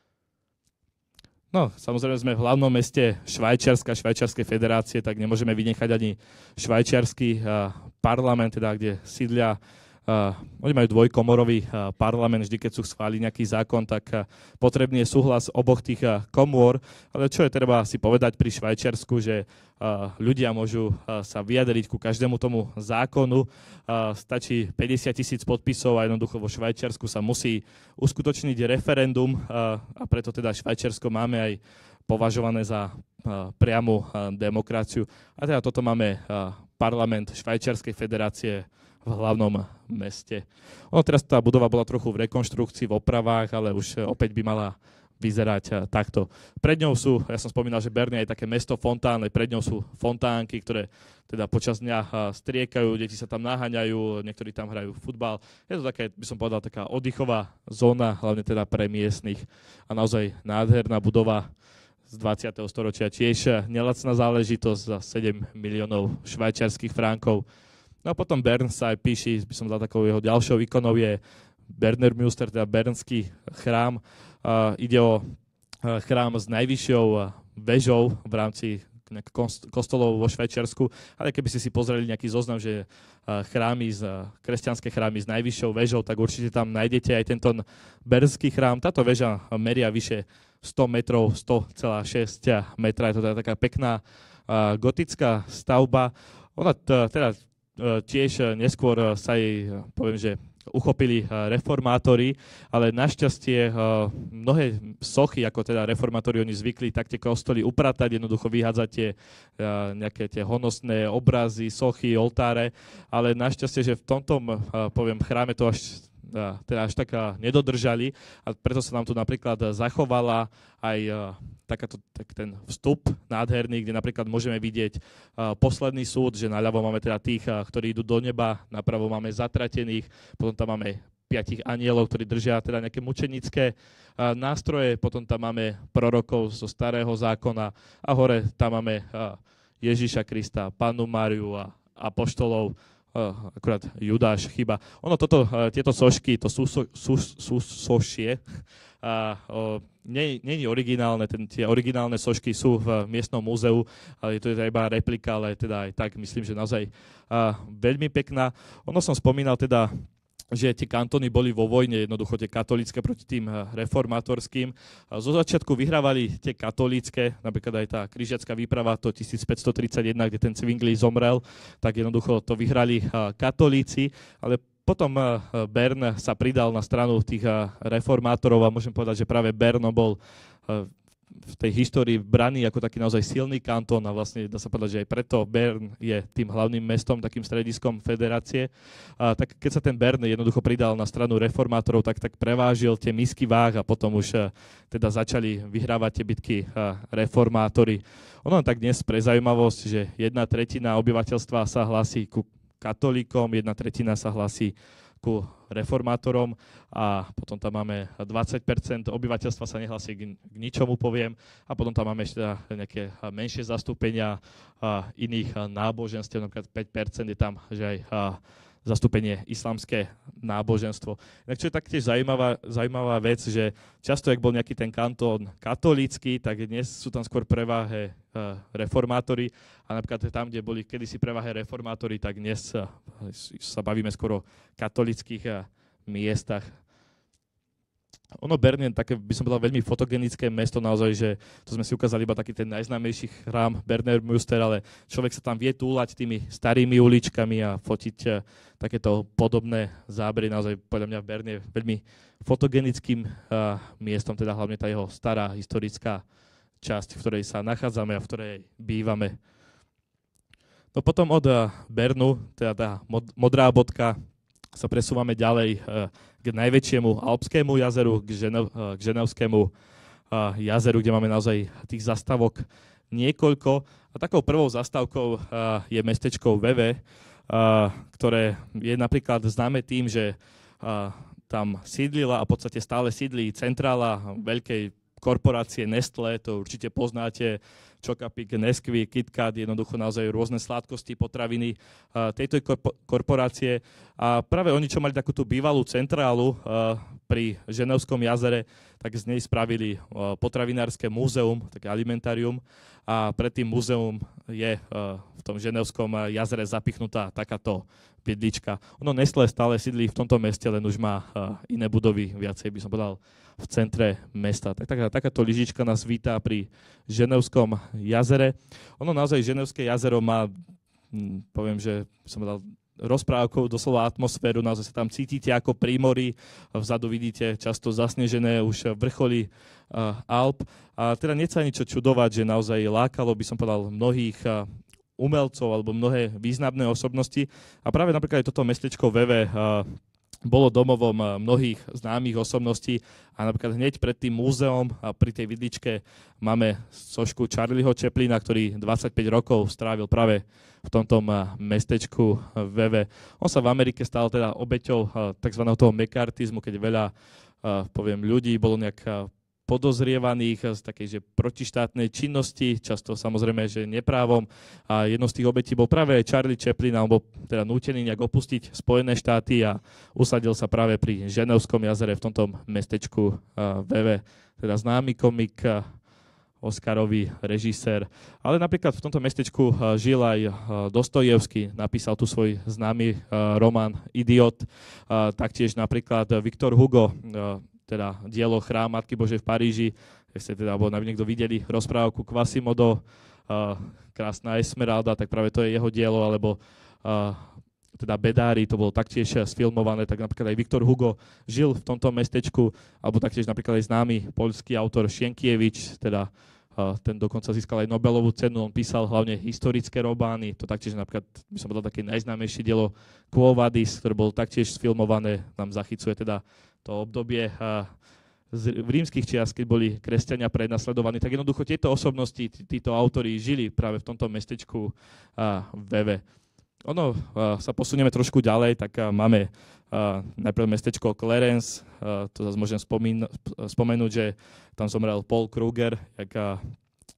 No, samozrejme sme v hlavnom meste Švajčiarska, Švajčiarskej federácie, tak nemôžeme vynechať ani švajčiarsky uh, parlament, teda, kde sídlia. Uh, oni majú dvojkomorový uh, parlament, vždy keď sú schváliť nejaký zákon, tak uh, potrebný je súhlas oboch tých uh, komôr, ale čo je treba si povedať pri Švajčiarsku, že uh, ľudia môžu uh, sa vyjadriť ku každému tomu zákonu, uh, stačí päťdesiat tisíc podpisov a jednoducho vo Švajčiarsku sa musí uskutočniť referendum uh, a preto teda Švajčiarsko máme aj považované za uh, priamu uh, demokraciu. A teda toto máme uh, parlament Švajčiarskej federácie v hlavnom meste. Ono teraz tá budova bola trochu v rekonštrukcii, v opravách, ale už opäť by mala vyzerať takto. Pred ňou sú, ja som spomínal, že Bern je také mesto fontán, ale pred ňou sú fontánky, ktoré teda počas dňa striekajú, deti sa tam naháňajú, niektorí tam hrajú futbal. Je to také, by som povedal, taká oddychová zóna, hlavne teda pre miestnych a naozaj nádherná budova z dvadsiateho storočia. Tiež nelacná záležitosť za sedem miliónov švajčiarskych frankov. No a potom Bern sa aj píši, by som dal takou jeho ďalšou ikonou je Berner Münster, teda Bernský chrám. Uh, ide o uh, chrám s najvyššou uh, vežou v rámci kostolov vo Švajčiarsku, ale keby ste si pozreli nejaký zoznam, že uh, chrámy, z, uh, kresťanské chrámy s najvyššou vežou, tak určite tam nájdete aj tento Bernský chrám. Táto väža meria vyše sto metrov, sto celá šesť metra. Je to teda taká pekná uh, gotická stavba. Ona t- teda tiež neskôr sa jej, poviem, že uchopili reformátori, ale našťastie mnohé sochy, ako teda reformátori, oni zvykli tak tie kostoly upratať, jednoducho vyhádzať tie nejaké tie honosné obrazy, sochy, oltáre, ale našťastie, že v tomto, poviem, chráme to až teda až tak nedodržali a preto sa nám tu napríklad zachovala aj takáto, tak ten vstup nádherný, kde napríklad môžeme vidieť posledný súd, že naľavo máme teda tých, ktorí idú do neba, napravo máme zatratených, potom tam máme piatich anielov, ktorí držia teda nejaké mučenické nástroje, potom tam máme prorokov zo starého zákona a hore tam máme Ježiša Krista, Pannu Máriu a apoštolov, akurát Judáš, chyba. Ono toto, tieto sošky, to sú, sú, sú, sú sošie, a, o, nie, nie je originálne, ten, tie originálne sošky sú v miestnom múzeu, ale to je iba replika, ale teda aj tak myslím, že naozaj a, veľmi pekná. Ono som spomínal teda, že tie kantóny boli vo vojne, jednoducho tie katolícke proti tým reformátorským. Zo začiatku vyhrávali tie katolícke, napríklad aj tá križiacká výprava, to tisícpäťstotridsaťjeden, kde ten Zwingli zomrel, tak jednoducho to vyhrali katolíci, ale potom Bern sa pridal na stranu tých reformátorov a môžem povedať, že práve Brno bol v tej histórii braný ako taký naozaj silný kantón a vlastne dá sa povedať, že aj preto Bern je tým hlavným mestom, takým strediskom federácie. A tak keď sa ten Bern jednoducho pridal na stranu reformátorov, tak, tak prevážil tie misky váh a potom už a, teda začali vyhrávať tie bitky a, reformátori. Ono tak dnes pre zaujímavosť, že jedna tretina obyvateľstva sa hlási ku katolíkom, jedna tretina sa hlási ku reformátorom a potom tam máme dvadsať percent obyvateľstva sa nehlasí k, k ničomu, poviem, a potom tam máme ešte nejaké menšie zastúpenia a iných náboženstiev, napríklad päť percent je tam, že aj a, zastúpenie islamské náboženstvo. Inak čo je taktiež zaujímavá, zaujímavá vec, že často, ak bol nejaký ten kantón katolícky, tak dnes sú tam skôr preváhe uh, reformátori a napríklad tam, kde boli kedysi preváhe reformátori, tak dnes uh, sa bavíme skôr o katolických uh, miestach. Ono Bern je také, by som povedal, veľmi fotogenické mesto, naozaj, že to sme si ukázali iba taký ten najznámejší chrám Berner Münster, ale človek sa tam vie túlať tými starými uličkami a fotiť uh, takéto podobné zábery. Naozaj podľa mňa Bern je veľmi fotogenickým uh, miestom, teda hlavne tá jeho stará historická časť, v ktorej sa nachádzame a v ktorej bývame. No potom od uh, Bernu, teda tá mod- modrá bodka, sa presúvame ďalej uh, k najväčšiemu alpskému jazeru, k, Ženev, k ženevskému jazeru, kde máme naozaj tých zastávok niekoľko. A takou prvou zastávkou je mestečko Veve, ktoré je napríklad známe tým, že tam sídlila a v podstate stále sídlí centrála veľkej korporácie Nestlé, to určite poznáte, Chocapic, Nesquik, KitKat, jednoducho naozaj rôzne sladkosti, potraviny uh, tejto korporácie. A práve oni, čo mali takú tú bývalú centrálu uh, pri Ženevskom jazere, tak z nej spravili uh, potravinárske múzeum, také alimentárium. A pred tým múzeum je uh, v tom Ženevskom jazere zapichnutá takáto bydlička. Ono Nestlé stále sídlí v tomto meste, len už má uh, iné budovy, viacej by som povedal v centre mesta. Tak, taká, takáto lyžička nás vítá pri Ženevskom jazere. Ono naozaj Ženevské jazero má, poviem, že som dal rozprávkou, doslova atmosféru, naozaj sa tam cítite ako pri mori, vzadu vidíte často zasnežené už vrcholy uh, Alp. A teda nie sa ničo čudovať, že naozaj lákalo, by som povedal, mnohých uh, umelcov alebo mnohé významné osobnosti. A práve napríklad aj toto mestečko Veve uh, bolo domovom mnohých známych osobností a napríklad hneď pred tým múzeom a pri tej vidličke máme sošku Charlieho Chaplina, ktorý dvadsaťpäť rokov strávil práve v tomto mestečku Veve. On sa v Amerike stal teda obeťou tzv. Toho mekartizmu, keď veľa, poviem, ľudí bolo nejak podozrievaných z takej, že protištátnej činnosti, často samozrejme, že neprávom. A jednou z tých obetí bol práve Charlie Chaplin, a on bol teda nútený nejak opustiť Spojené štáty a usadil sa práve pri Ženevskom jazere v tomto mestečku Veve. Teda známy komik, Oscarový režisér. Ale napríklad v tomto mestečku žil aj Dostojevský, napísal tu svoj známy román Idiot. Taktiež napríklad Victor Hugo, teda dielo Chrám Matky Božej v Paríži, keď ste teda, alebo niekto videli rozprávku Quasimodo, uh, Krásna Esmeralda, tak práve to je jeho dielo, alebo uh, teda Bedári, to bolo taktiež sfilmované, tak napríklad aj Viktor Hugo žil v tomto mestečku, alebo taktiež napríklad aj známy poľský autor Sienkiewicz, teda uh, ten dokonca získal aj Nobelovú cenu, on písal hlavne historické romány, to taktiež napríklad, by som povedal, také najznámejšie dielo Quo Vadis, ktoré bolo taktiež sfilmované, nám zachycuje teda to obdobie uh, z, v rímskych čias, keď boli kresťania prenasledovaní, tak jednoducho tieto osobnosti, tí, títo autori žili práve v tomto mestečku uh, Veve. Ono, uh, sa posunieme trošku ďalej, tak uh, máme uh, najprv mestečko Clarence, uh, to zase môžem spomín- spomenúť, že tam zomrel Paul Kruger, jak uh,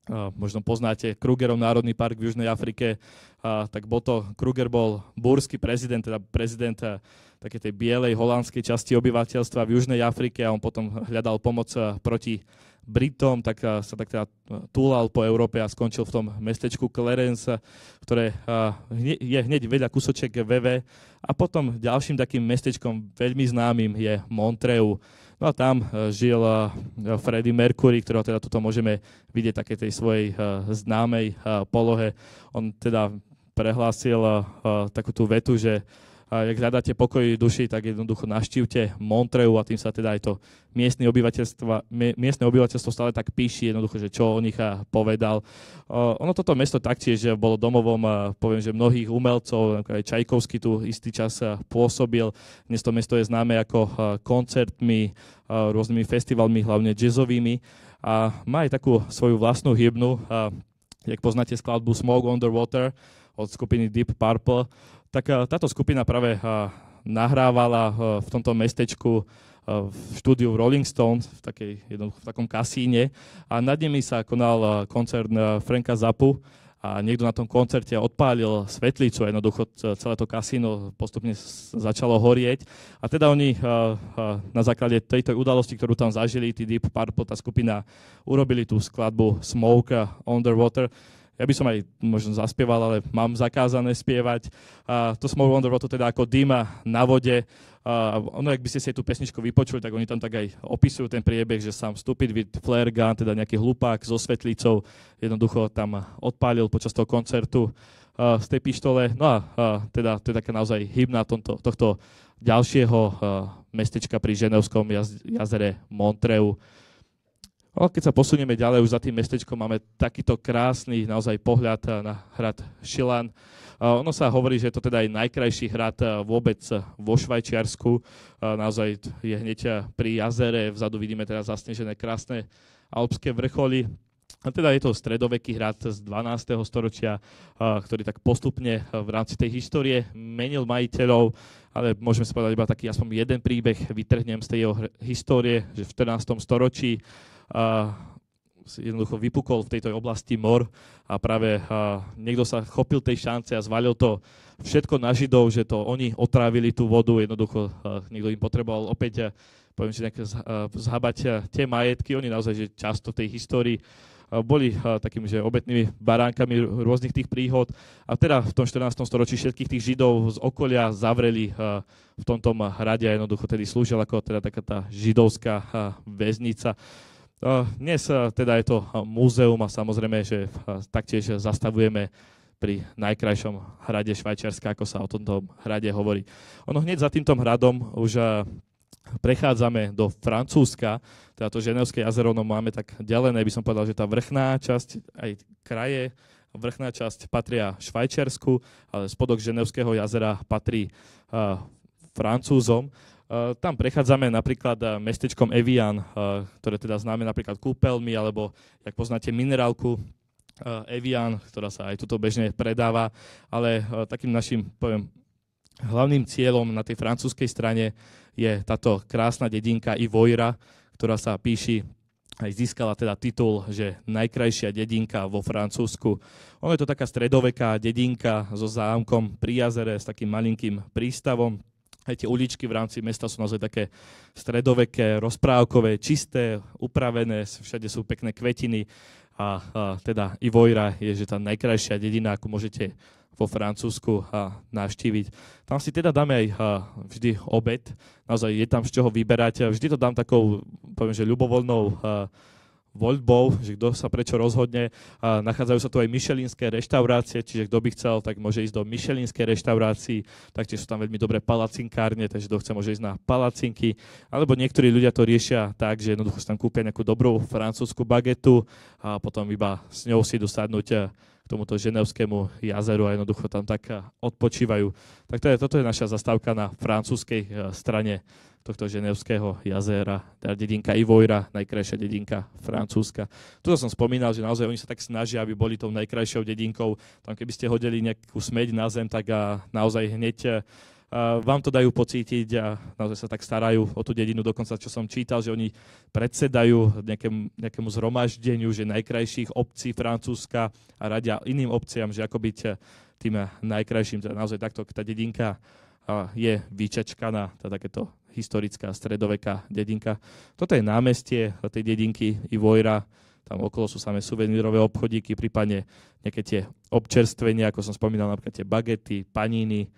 Uh, možno poznáte Krugerov národný park v Južnej Afrike, uh, tak bol to, Kruger bol búrsky prezident, teda prezident uh, také tej bielej holandskej časti obyvateľstva v Južnej Afrike a on potom hľadal pomoc uh, proti Britom, tak uh, sa tak teda túlal po Európe a skončil v tom mestečku Clarence, ktoré uh, je hneď vedľa kúsoček vé vé. A potom ďalším takým mestečkom veľmi známym je Montreux. No a tam uh, žil uh, Freddie Mercury, ktorého teda tuto môžeme vidieť také tej svojej uh, známej uh, polohe. On teda prehlásil uh, uh, takú tú vetu, že uh, jak hľadáte pokoj duši, tak jednoducho navštívte Montreux a tým sa teda aj to miestne obyvateľstvo, miestne obyvateľstvo stále tak píši jednoducho, že čo o nich uh, povedal. Uh, ono toto mesto taktiež bolo domovom, uh, poviem, že mnohých umelcov, aj Čajkovský tu istý čas uh, pôsobil. Dnes to mesto je známe ako uh, koncertmi, uh, rôznymi festivalmi, hlavne jazzovými. A má aj takú svoju vlastnú hymnu, uh, jak poznáte skladbu Smoke on the Water od skupiny Deep Purple, tak uh, táto skupina práve uh, nahrávala uh, v tomto mestečku uh, v štúdiu Rolling Stones v, takej, v takom kasíne a nad nimi sa konal uh, koncert uh, Franka Zappu a niekto na tom koncerte odpálil svetlicu, jednoducho celé to kasíno postupne začalo horieť. A teda oni uh, uh, na základe tejto udalosti, ktorú tam zažili, tí Deep Purple, tá skupina, urobili tú skladbu Smoke on the Water. Ja by som aj možno zaspieval, ale mám zakázané spievať. Uh, to Smoke on the Water teda ako dýma na vode. Uh, ono, ak by ste si tú pesničku vypočuli, tak oni tam tak aj opisujú ten priebeh, že sám stupid with flare gun, teda nejaký hlupák so svetlicou, jednoducho tam odpálil počas toho koncertu uh, z tej pištole. No a uh, teda to je taká naozaj hymna tomto, tohto ďalšieho uh, mestečka pri ženevskom jaz- jazere Montreux. No, keď sa posunieme ďalej, už za tým mestečkom máme takýto krásny naozaj pohľad na hrad Schillan. Uh, ono sa hovorí, že je to teda aj najkrajší hrad uh, vôbec vo Švajčiarsku. Uh, naozaj je hneď pri jazere, vzadu vidíme teda zasnežené krásne alpské vrcholy. A teda je to stredoveký hrad z dvanásteho storočia, uh, ktorý tak postupne uh, v rámci tej histórie menil majiteľov, ale môžeme si povedať iba taký aspoň jeden príbeh, vytrhnem z tej jeho histórie, že v štrnástom storočí Uh, jednoducho vypukol v tejto oblasti mor a práve uh, niekto sa chopil tej šance a zvalil to všetko na Židov, že to oni otrávili tú vodu, jednoducho uh, niekto im potreboval opäť, uh, poviem, že nejaké uh, zhabať uh, tie majetky. Oni naozaj, že často tej histórii uh, boli uh, takými, že obetnými baránkami rôznych tých príhod. A teda v tom štrnástom storočí všetkých tých Židov z okolia zavreli uh, v tomto hrade a jednoducho tedy slúžil ako teda taká tá židovská uh, väznica. Dnes teda je to múzeum a samozrejme, že taktiež zastavujeme pri najkrajšom hrade Švajčiarska, ako sa o tomto hrade hovorí. Ono hneď za týmto hradom už prechádzame do Francúzska, teda to Ženevské jazero, no máme tak delené, by som povedal, že tá vrchná časť, aj kraje, vrchná časť patria Švajčiarsku, ale spodok Ženevského jazera patrí uh, Francúzom. Uh, tam prechádzame napríklad uh, mestečkom Evian, uh, ktoré teda známe napríklad kúpeľmi, alebo, jak poznáte, minerálku uh, Evian, ktorá sa aj tuto bežne predáva, ale uh, takým našim, poviem, hlavným cieľom na tej francúzskej strane je táto krásna dedinka Ivoira, ktorá sa píši, aj získala teda titul, že najkrajšia dedinka vo Francúzsku. Ono je to taká stredoveká dedinka so zámkom pri jazere, s takým malinkým prístavom. Aj tie uličky v rámci mesta sú naozaj také stredoveké, rozprávkové, čisté, upravené, všade sú pekné kvetiny a, a teda Ivoira je že tá najkrajšia dedina, ako môžete vo Francúzsku a, navštíviť. Tam si teda dáme aj a, vždy obed, naozaj je tam z čoho vyberať. Vždy to dám takou, poviem, že ľubovoľnou a, voľbou, že kto sa prečo rozhodne. A nachádzajú sa tu aj michelinské reštaurácie, čiže kto by chcel, tak môže ísť do michelinskej reštaurácii, taktiež sú tam veľmi dobré palacinkárne, takže kto chce, môže ísť na palacinky, alebo niektorí ľudia to riešia tak, že jednoducho si tam kúpia nejakú dobrú francúzsku bagetu a potom iba s ňou si idú sadnúť k tomuto Ženevskému jazeru a jednoducho tam tak odpočívajú. Tak to je, toto je naša zastávka na francúzskej strane tohto Ženevského jazera, teda dedinka Ivoira, najkrajšia dedinka francúzska. Tu som spomínal, že naozaj oni sa tak snažia, aby boli tou najkrajšou dedinkou. Tam keby ste hodili nejakú smeď na zem, tak naozaj hneď uh, vám to dajú pocítiť a naozaj sa tak starajú o tú dedinu. Dokonca, čo som čítal, že oni predsedajú nejakému, nejakému zhromaždeniu, že najkrajších obcí Francúzska a radia iným obciam, že ako byť tým najkrajším. Teda naozaj takto tá dedinka uh, je vyčačkaná, teda takéto historická stredoveká dedinka. Toto je námestie tej dedinky Ivoira. Tam okolo sú samé suvenírové obchodíky, prípadne nejaké tie občerstvenia, ako som spomínal, napríklad tie bagety, paníny.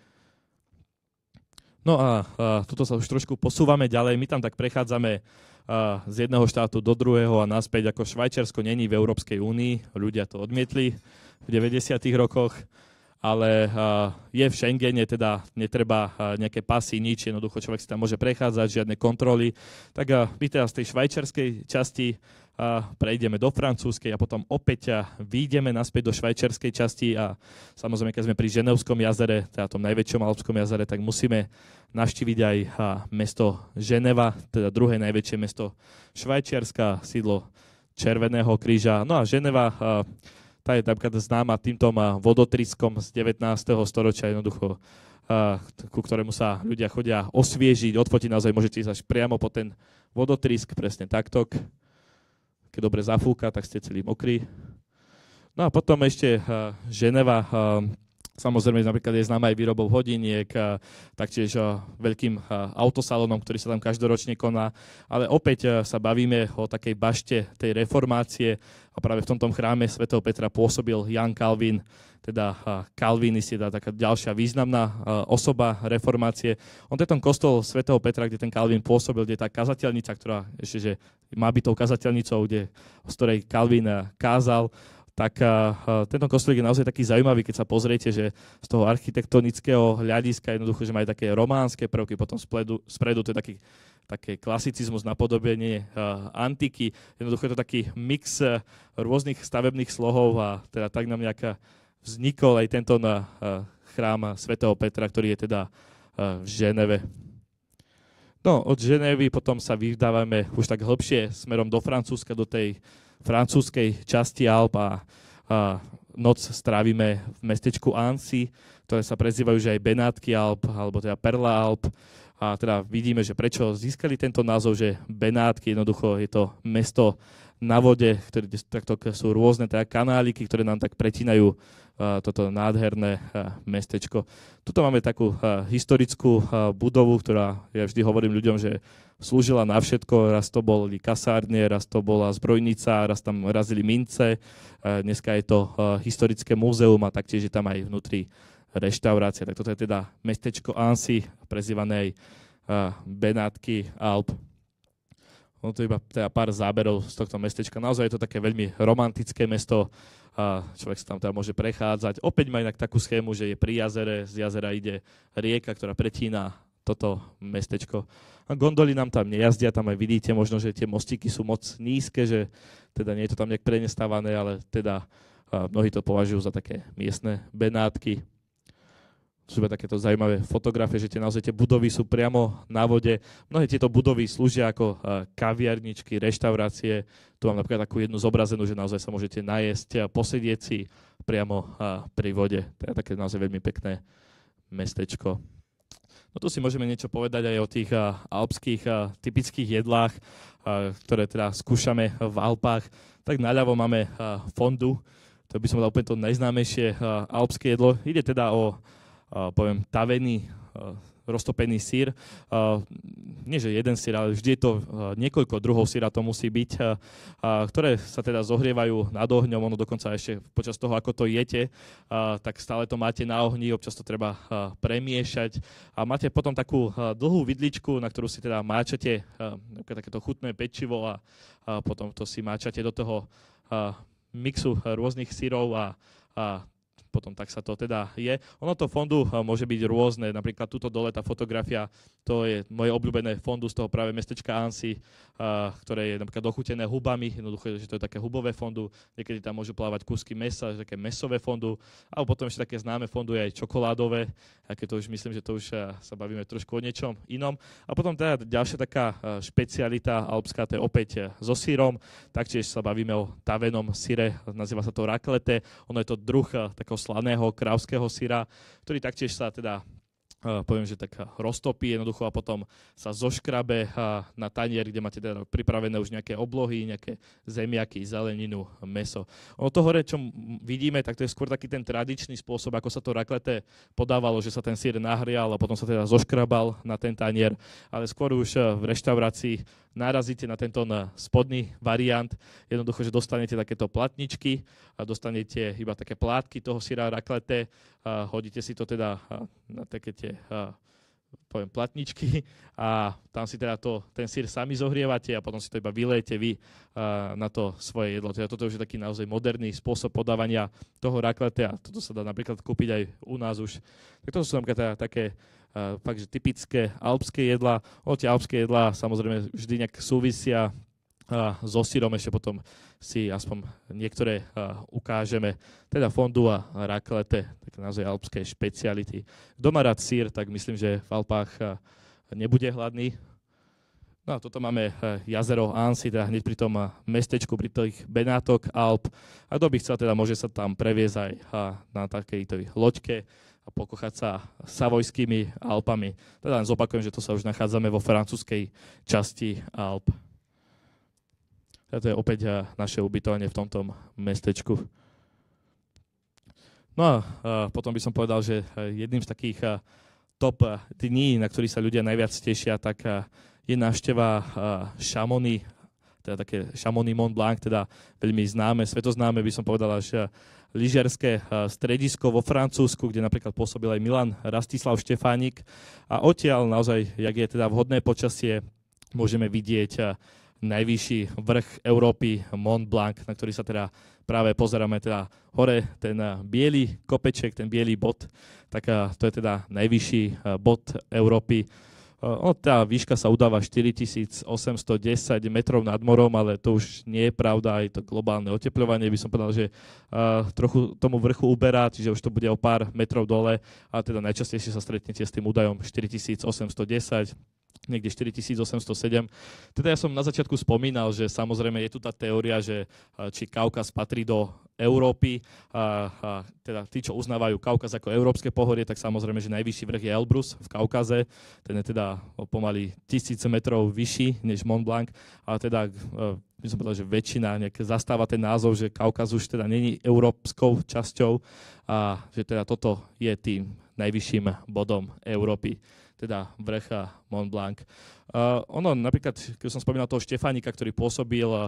No a, a tuto sa už trošku posúvame ďalej. My tam tak prechádzame a, z jedného štátu do druhého a naspäť, ako Švajčiarsko není v Európskej únii. Ľudia to odmietli v deväťdesiatych rokoch, ale a, je v Schengene, teda netreba a, nejaké pasy, nič, jednoducho človek si tam môže prechádzať, žiadne kontroly. Tak a, my teraz z tej švajčiarskej časti a prejdeme do francúzskej a potom opäť výjdeme naspäť do švajčiarskej časti a samozrejme, keď sme pri Ženevskom jazere, teda tom najväčšom alpskom jazere, tak musíme navštíviť aj mesto Ženeva, teda druhé najväčšie mesto Švajčiarska, sídlo Červeného kríža. No a Ženeva, tá je napríklad známa týmto vodotryskom z devätnásteho storočia, jednoducho, ku ktorému sa ľudia chodia osviežiť, odfotiť, naozaj môžete ísť až priamo po ten vodotrysk, presne takto. Keď dobre zafúka, tak ste celý mokrí. No a potom ešte uh, Ženeva, uh, samozrejme napríklad je známa aj výrobou hodiniek, uh, taktiež uh, veľkým uh, autosalónom, ktorý sa tam každoročne koná. Ale opäť uh, sa bavíme o takej bašte tej reformácie a práve v tomto chráme svätého Petra pôsobil Jan Kalvín, teda uh, kalvinist, teda taká ďalšia významná uh, osoba reformácie. On je ten kostol svätého Petra, kde ten Kalvín pôsobil, kde je tá kazateľnica, ktorá ešte, že má byť tou kazateľnicou, kde, z ktorej Kalvín uh, kázal, tak uh, tento kostol je naozaj taký zaujímavý, keď sa pozriete, že z toho architektonického hľadiska jednoducho, že majú také románske prvky, potom spredu, spredu to je taký, také klasicizmus, napodobenie uh, antiky. Jednoducho je to taký mix uh, rôznych stavebných slohov a teda tak nám nejaká vznikol aj tento na uh, chrám svätého Petra, ktorý je teda uh, v Ženeve. No, od Ženevy potom sa vydávame už tak hlbšie smerom do Francúzska, do tej francúzskej časti Alp a, a noc strávime v mestečku Annecy, ktoré sa prezývajú že aj Benátky Alp, alebo teda Perla Alp. A teda vidíme, že prečo získali tento názov, že Benátky, jednoducho je to mesto na vode, ktoré takto sú rôzne teda kanáliky, ktoré nám tak pretínajú uh, toto nádherné uh, mestečko. Tuto máme takú uh, historickú uh, budovu, ktorá, ja vždy hovorím ľuďom, že slúžila na všetko. Raz to boli kasárne, raz to bola zbrojnica, raz tam razili mince. Uh, dneska je to uh, historické múzeum a taktiež je tam aj vnútri reštaurácia. Tak toto je teda mestečko Annecy, prezývané aj uh, Benátky Alp. Ono to je iba teda pár záberov z tohto mestečka. Naozaj je to také veľmi romantické mesto a človek sa tam teda môže prechádzať. Opäť má inak takú schému, že je pri jazere, z jazera ide rieka, ktorá pretína toto mestečko. A gondoly nám tam nejazdia, tam aj vidíte možno, že tie mostíky sú moc nízke, že teda nie je to tam nejak prenestávané, ale teda mnohí to považujú za také miestne Benátky. Sú takéto zaujímavé fotografie, že tie, naozaj tie budovy sú priamo na vode. Mnohé tieto budovy slúžia ako kaviarničky, reštaurácie. Tu mám napríklad takú jednu zobrazenú, že naozaj sa môžete najesť a posedieť si priamo pri vode. To je také naozaj veľmi pekné mestečko. No tu si môžeme niečo povedať aj o tých alpských typických jedlách, ktoré teda skúšame v Alpách. Tak naľavo máme fondu, to by som dal úplne to najznámejšie alpské jedlo. Ide teda o Uh, poviem, tavený, uh, roztopený syr. Uh, nie, že jeden syr, ale vždy je to uh, niekoľko druhov syra to musí byť, uh, uh, ktoré sa teda zohrievajú nad ohňom, ono dokonca ešte počas toho, ako to jete, uh, tak stále to máte na ohni, občas to treba uh, premiešať a máte potom takú uh, dlhú vidličku, na ktorú si teda máčate uh, takéto chutné pečivo a uh, potom to si máčate do toho uh, mixu uh, rôznych syrov a, a potom tak sa to teda je. Ono to fondu môže byť rôzne, napríklad tuto dole tá fotografia, to je moje obľúbené fondu z toho práve mestečka Annecy, uh, ktoré je napríklad dochutené hubami, jednoducho, že to je také hubové fondu, niekedy tam môžu plávať kúsky mesa, také mesové fondu, a potom ešte také známe fondu je aj čokoládové, a keď to už myslím, že to už uh, sa bavíme trošku o niečom inom. A potom teda ďalšia taká uh, špecialita alpská, to je opäť uh, so sírom, taktiež sa bavíme o tavenom syre, nazýva sa to raclette, ono je to druh uh, takého slaného krávskeho syra, ktorý taktiež sa teda Uh, poviem, že tak roztopí jednoducho a potom sa zoškrabe uh, na tanier, kde máte teda pripravené už nejaké oblohy, nejaké zemiaky, zeleninu, mäso. Ono to hore, čo vidíme, tak to je skôr taký ten tradičný spôsob, ako sa to raclette podávalo, že sa ten syr nahrial a potom sa teda zoškrabal na ten tanier, ale skôr už uh, v reštaurácii narazíte na tento na spodný variant, jednoducho, že dostanete takéto platničky a dostanete iba také plátky toho syra raclette, a hodíte si to teda na také tie a, poviem, platničky a tam si teda to, ten syr sami zohrievate a potom si to iba vylejete vy a, na to svoje jedlo. Teda toto už je taký naozaj moderný spôsob podávania toho raclette a toto sa dá napríklad kúpiť aj u nás už. Tak toto sú napríklad teda také Uh, fakt, že typické alpské jedlá. O tie alpské jedlá samozrejme vždy nejak súvisia uh, so syrom, ešte potom si aspoň niektoré uh, ukážeme. Teda fondu a raclette, také naozaj alpské špeciality. Kto má rád syr, tak myslím, že v Alpách uh, nebude hladný. No a toto máme uh, jazero Annecy, teda hneď pri tom uh, mestečku, pri tých Benátok Alp. A kto by chcel, teda môže sa tam previesť aj uh, na takejto loďke a pokochať sa Savojskými Alpami. Teda len zopakujem, že to sa už nachádzame vo francúzskej časti Alp. To je opäť naše ubytovanie v tomto mestečku. No a potom by som povedal, že jedným z takých top dní, na ktorých sa ľudia najviac tešia, tak je návšteva Chamonix, teda také Chamonix Mont Blanc, teda veľmi známe, svetoznáme, by som povedal, až lyžiarske stredisko vo Francúzsku, kde napríklad pôsobil aj Milan Rastislav Štefánik. A odtiaľ naozaj, jak je teda vhodné počasie, môžeme vidieť najvyšší vrch Európy Mont Blanc, na ktorý sa teda práve pozeráme teda hore, ten biely kopeček, ten biely bod, tak to je teda najvyšší bod Európy. O, tá výška sa udáva štyritisícosemstodesať metrov nad morom, ale to už nie je pravda, aj to globálne otepľovanie by som povedal, že uh, trochu tomu vrchu uberá, čiže už to bude o pár metrov dole, ale teda najčastejšie sa stretnete s tým údajom štyritisícosemstodesať, niekde štyritisícosemstosedem. Teda ja som na začiatku spomínal, že samozrejme je tu tá teória, že či Kaukaz patrí do Európy, a, a teda tí, čo uznávajú Kaukaz ako európske pohorie, tak samozrejme, že najvyšší vrch je Elbrus v Kaukaze, ten je teda pomaly tisíc metrov vyšší než Mont Blanc, ale teda by som povedal, že väčšina nejak zastáva ten názov, že Kaukaz už teda není európskou časťou a že teda toto je tým najvyšším bodom Európy, teda vrcha Mont Blanc. Uh, ono napríklad, keď som spomínal toho Štefánika, ktorý pôsobil uh,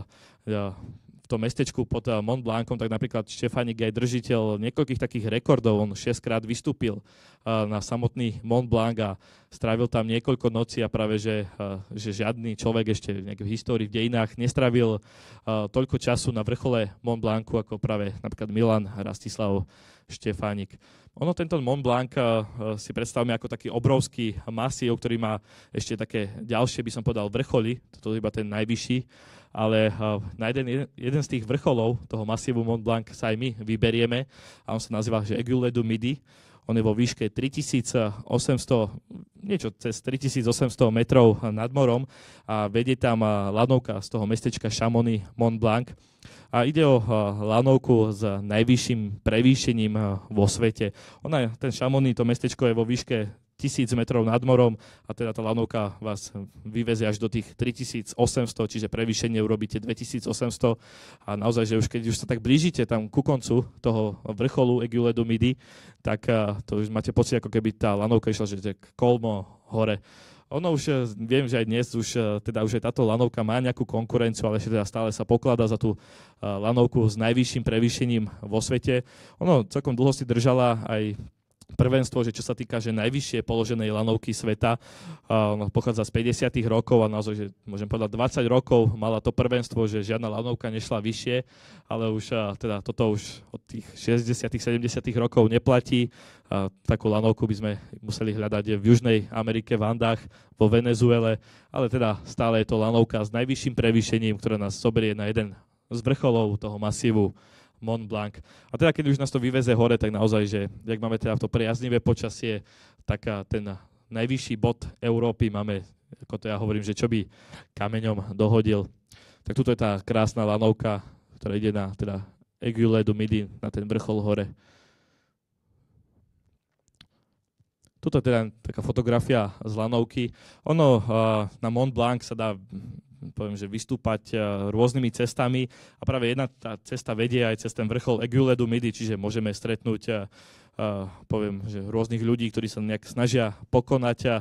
v tom mestečku pod uh, Mont Blancom, tak napríklad Štefánik je aj držiteľ niekoľkých takých rekordov. On šesťkrát vystúpil uh, na samotný Mont Blanc a strávil tam niekoľko nocí a práve, že, uh, že žiadny človek ešte v histórii, v dejinách nestrávil uh, toľko času na vrchole Mont Blancu ako práve napríklad Milan Rastislav Štefánik. Ono tento Mont Blanc uh, si predstavíme ako taký obrovský masív, ktorý má ešte také ďalšie, by som povedal, vrcholy. Toto je iba ten najvyšší, ale uh, na jeden, jeden z tých vrcholov toho masívu Mont Blanc sa aj my vyberieme a on sa nazýva, že Aiguille du Midi. On je vo výške tritisícosemsto, niečo cez tritisícosemsto metrov nad morom a vedie tam lanovka z toho mestečka Chamonix Mont Blanc. A ide o lanovku s najvyšším prevýšením vo svete. Ona, ten Chamonix, to mestečko je vo výške tisíc metrov nad morom a teda tá lanovka vás vyvezie až do tých tritisícosemsto, čiže prevýšenie urobíte dvetisícosemsto a naozaj, že už keď už sa tak blížite tam ku koncu toho vrcholu Aiguille du Midi, tak to už máte pocit, ako keby tá lanovka išla, že kolmo hore. Ono už, viem, že aj dnes už, teda už aj táto lanovka má nejakú konkurenciu, ale ešte teda stále sa pokladá za tú lanovku s najvyšším prevýšením vo svete. Ono celkom dlho si držala aj prvenstvo, že čo sa týka, že najvyššie položenej lanovky sveta, uh, pochádza z päťdesiatych rokov a naozaj, že môžem povedať dvadsať rokov mala to prvenstvo, že žiadna lanovka nešla vyššie, ale už uh, teda toto už od tých šesťdesiatych sedemdesiatych rokov neplatí. Uh, takú lanovku by sme museli hľadať v Južnej Amerike, v Andách, vo Venezuele, ale teda stále je to lanovka s najvyšším prevýšením, ktorá nás zoberie na jeden z vrcholov toho masívu Mont Blanc. A teda, keď už nás to vyveze hore, tak naozaj, že jak máme teda to priaznivé počasie, tak ten najvyšší bod Európy máme, ako to ja hovorím, že čo by kameňom dohodil. Tak tuto je tá krásna lanovka, ktorá ide na teda Aiguille du Midi, na ten vrchol hore. Tuto je teda taká fotografia z lanovky. Ono uh, na Mont Blanc sa dá, poviem, že vystúpať uh, rôznymi cestami a práve jedna tá cesta vedie aj cez ten vrchol Aiguille du Midi, čiže môžeme stretnúť uh, uh, poviem, že rôznych ľudí, ktorí sa nejak snažia pokonať uh,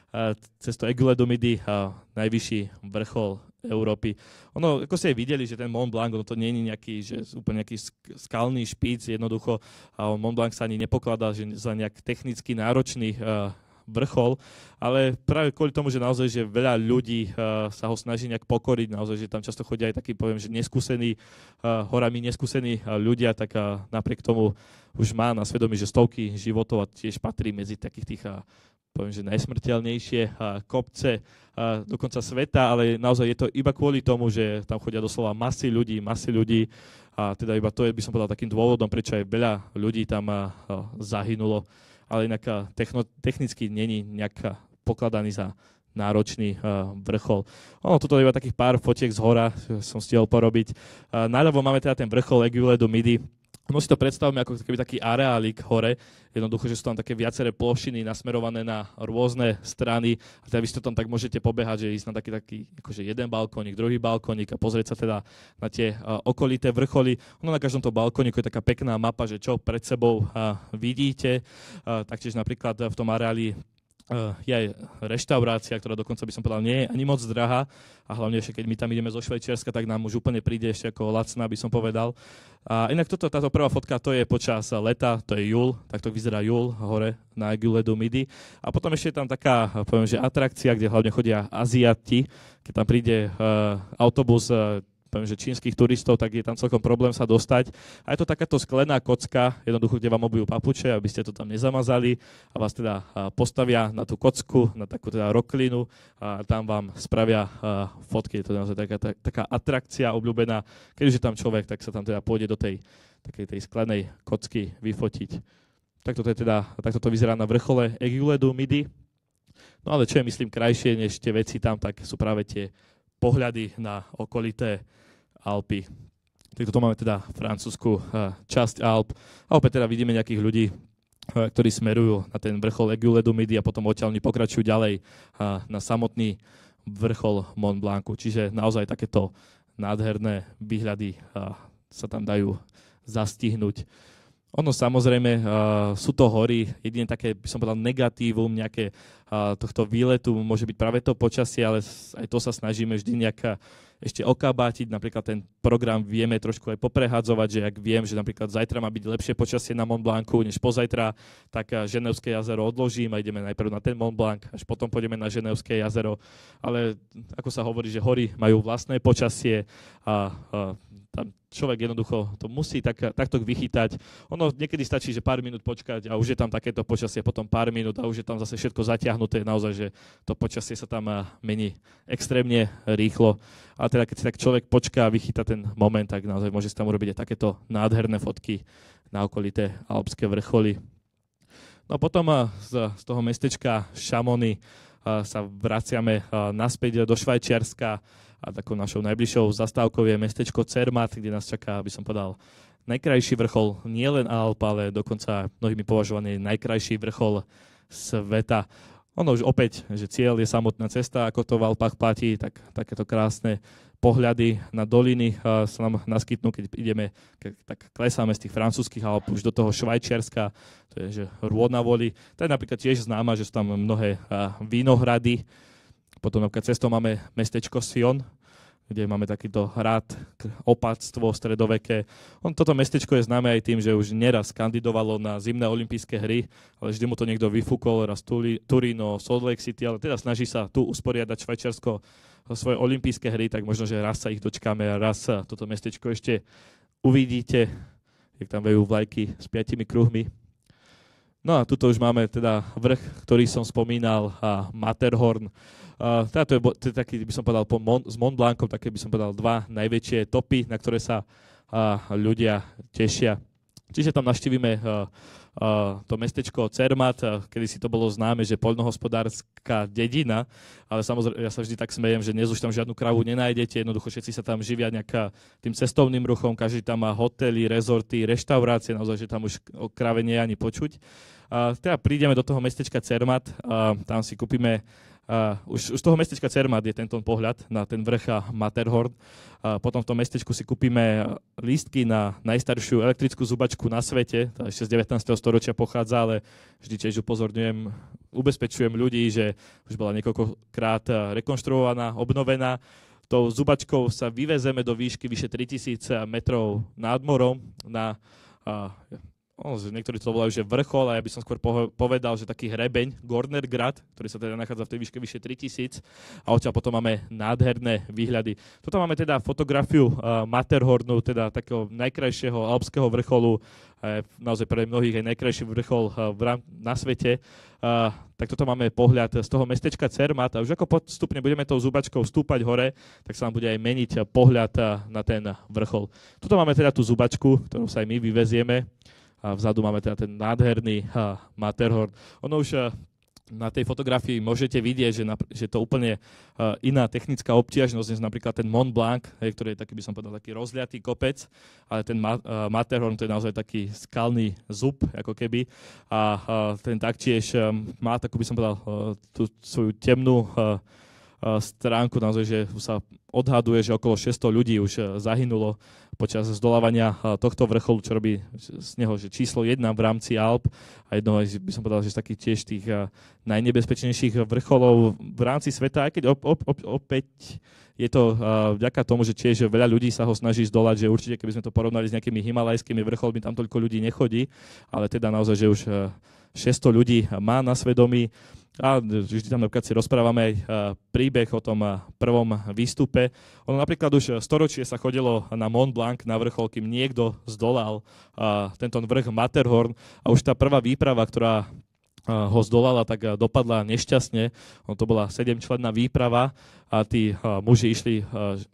cez to Aiguille du Midi, uh, najvyšší vrchol Európy. Ono, ako ste aj videli, že ten Mont Blanc, ono to nie je nejaký, že úplne nejaký skalný špic, jednoducho a Mont Blanc sa ani nepokladá že za nejak technicky náročný uh, vrchol, ale práve kvôli tomu, že naozaj, že veľa ľudí uh, sa ho snaží nejak pokoriť, naozaj, že tam často chodia aj takí, poviem, že neskúsení, uh, horami neskúsení uh, ľudia, tak uh, napriek tomu už má na svedomí, že stovky životov a tiež patrí medzi takých tých uh, poviem, že najsmrteľnejšie uh, kopce uh, dokonca sveta, ale naozaj je to iba kvôli tomu, že tam chodia doslova masy ľudí, masy ľudí a teda iba to je, by som povedal, takým dôvodom, prečo aj veľa ľudí tam uh, uh, zahynulo, ale inak uh, techno, technicky není nejak pokladaný za náročný uh, vrchol. Ono, toto je iba takých pár fotiek z hora, som stihol porobiť. Uh, naľavo máme teda ten vrchol Aiguille du Midi. No si to predstavme ako keby taký areálik hore, jednoducho, že sú tam také viaceré plošiny nasmerované na rôzne strany a teda vy si to tam tak môžete pobehať, že ísť na taký, taký akože jeden balkónik, druhý balkónik a pozrieť sa teda na tie uh, okolité vrcholy. No na každom tom balkóniku je taká pekná mapa, že čo pred sebou uh, vidíte, uh, taktiež napríklad v tom areáli Uh, je aj reštaurácia, ktorá dokonca by som povedal nie je ani moc drahá a hlavne ešte keď my tam ideme zo Švajčiarska, tak nám už úplne príde ešte ako lacná, by som povedal. A inak toto, táto prvá fotka, to je počas leta, to je júl, tak to vyzerá júl hore na Aiguille du Midi. A potom ešte je tam taká, poviem, že atrakcia, kde hlavne chodia Aziati, keď tam príde uh, autobus uh, poviem, že čínskych turistov, tak je tam celkom problém sa dostať. A je to takáto sklená kocka, jednoducho, kde vám obujú papuče, aby ste to tam nezamazali a vás teda postavia na tú kocku, na takú teda roklinu a tam vám spravia fotky. Je to naozaj taká, taká atrakcia obľúbená. Keď už je tam človek, tak sa tam teda pôjde do tej takej tej sklenej kocky vyfotiť. Takto to je teda, takto to vyzerá na vrchole Aiguille du Midi. No ale čo je, myslím, krajšie než tie veci tam, tak sú práve tie pohľady na okolité Alpy. Tak toto máme teda francúzsku časť Alp. A opäť teda vidíme nejakých ľudí, ktorí smerujú na ten vrchol Aiguille du Midi a potom odtiaľ pokračujú ďalej na samotný vrchol Mont Blancu. Čiže naozaj takéto nádherné výhľady sa tam dajú zastihnúť. Ono samozrejme, uh, sú to hory, jedine také, by som povedal, negatívum nejaké uh, tohto výletu môže byť práve to počasie, ale aj to sa snažíme vždy nejak ešte okábátiť. Napríklad ten program vieme trošku aj poprehadzovať, že ak viem, že napríklad zajtra má byť lepšie počasie na Mont Blancu než pozajtra, tak uh, Ženevské jazero odložím a ideme najprv na ten Mont Blanc, až potom pôjdeme na Ženevské jazero. Ale ako sa hovorí, že hory majú vlastné počasie a uh, tam človek jednoducho to musí tak, takto vychytať. Ono niekedy stačí, že pár minút počkať a už je tam takéto počasie, potom pár minút a už je tam zase všetko zatiahnuté. Naozaj, že to počasie sa tam mení extrémne rýchlo. A teda keď si tak človek počká a vychytá ten moment, tak naozaj môže si tam urobiť aj takéto nádherné fotky na okolité alpské vrcholy. No a potom z, z toho mestečka Chamonix sa vraciame naspäť do Švajčiarska. A takou našou najbližšou zastávkou je mestečko Zermatt, kde nás čaká, aby som povedal, najkrajší vrchol nielen Alp, ale dokonca mnohými považovaný najkrajší vrchol sveta. Ono už opäť, že cieľ je samotná cesta, ako to v Alpách platí, tak takéto krásne pohľady na doliny uh, sa nám naskytnú, keď ideme, keď tak klesáme z tých francúzskych Alp už do toho Švajčiarska, to je že Rhône-Voli. To je napríklad tiež známa, že sú tam mnohé uh, vínohrady. Potom napríklad cestou máme mestečko Sion, kde máme takýto hrad, opatstvo stredoveké. On, toto mestečko je známe aj tým, že už neraz kandidovalo na zimné olympijské hry, ale vždy mu to niekto vyfúkol, raz Turíno, Salt Lake City, ale teda snaží sa tu usporiadať Švajčiarsko svoje olympijské hry, tak možno, že raz sa ich dočkáme a raz sa toto mestečko ešte uvidíte, jak tam vejú vlajky s piatimi kruhmi. No a tuto už máme teda vrch, ktorý som spomínal, a Matterhorn. Uh, teda to, je, to je taký, by som povedal, po Mon, s Mont Blancom, také by som povedal dva najväčšie topy, na ktoré sa uh, ľudia tešia. Čiže tam navštívime uh, uh, to mestečko Cermat, uh, kedy si to bolo známe, že poľnohospodárska dedina, ale samozrejme ja sa vždy tak smejem, že dnes už tam žiadnu kravu nenájdete, jednoducho všetci sa tam živia nejaká tým cestovným ruchom, každý tam má hotely, rezorty, reštaurácie, naozaj, že tam už o krave nie je ani počuť. Uh, teda prídeme do toho mestečka Cermat, uh, tam si kúpime Uh, už, už z toho mestečka Cermat je tento pohľad na ten vrch a Matterhorn. Uh, potom v tom mestečku si kúpime lístky na najstaršiu elektrickú zubačku na svete, tá ešte z devätnásteho storočia pochádza, ale vždy tiež upozorňujem, ubezpečujem ľudí, že už bola niekoľkokrát rekonštruovaná, obnovená. Tou zubačkou sa vyvezeme do výšky vyše tritisíc metrov nad morom na uh, O, niektorí to volajú, že vrchol, a ja by som skôr povedal, že taký hrebeň, Gornergrad, ktorý sa teda nachádza v tej výške vyše tritisíc, a odtiaľ potom máme nádherné výhľady. Toto máme teda fotografiu uh, Matterhornu, teda takého najkrajšieho alpského vrcholu, uh, naozaj pre mnohých aj najkrajší vrchol uh, v rám- na svete. Uh, tak toto máme pohľad z toho mestečka Cermat, a už ako postupne budeme tou zubačkou stúpať hore, tak sa nám bude aj meniť pohľad uh, na ten vrchol. Tuto máme teda tú zubačku, ktorú sa aj my vyvezieme. A vzadu máme teda ten nádherný uh, Matterhorn. Ono už uh, na tej fotografii môžete vidieť, že, na, že to úplne uh, iná technická obťažnosť, než napríklad ten Mont Blanc, hej, ktorý je taký, by som povedal, taký rozliatý kopec, ale ten ma, uh, Matterhorn to je naozaj taký skalný zub, ako keby. A uh, ten taktiež um, má takú, by som povedal, uh, tú svoju temnú uh, stránku, naozaj, že sa odhaduje, že okolo šesťsto ľudí už zahynulo počas zdolávania tohto vrcholu, čo robí z neho že číslo jedna v rámci Alp a jednoho, by som povedal, že taký tiež tých najnebezpečnejších vrcholov v rámci sveta, aj keď op, op, op, opäť je to vďaka tomu, že tiež veľa ľudí sa ho snaží zdolať, že určite, keby sme to porovnali s nejakými himalajskými vrcholmi, tam toľko ľudí nechodí, ale teda naozaj, že už šesťsto ľudí má na svedomí. A vždy tam napríklad si rozprávame aj príbeh o tom prvom výstupe. Ono napríklad už storočie sa chodilo na Mont Blanc, na vrchol, kým niekto zdolal tento vrch Matterhorn, a už tá prvá výprava, ktorá ho zdolala, tak dopadla nešťastne. Ono to bola sedemčlenná výprava a tí muži išli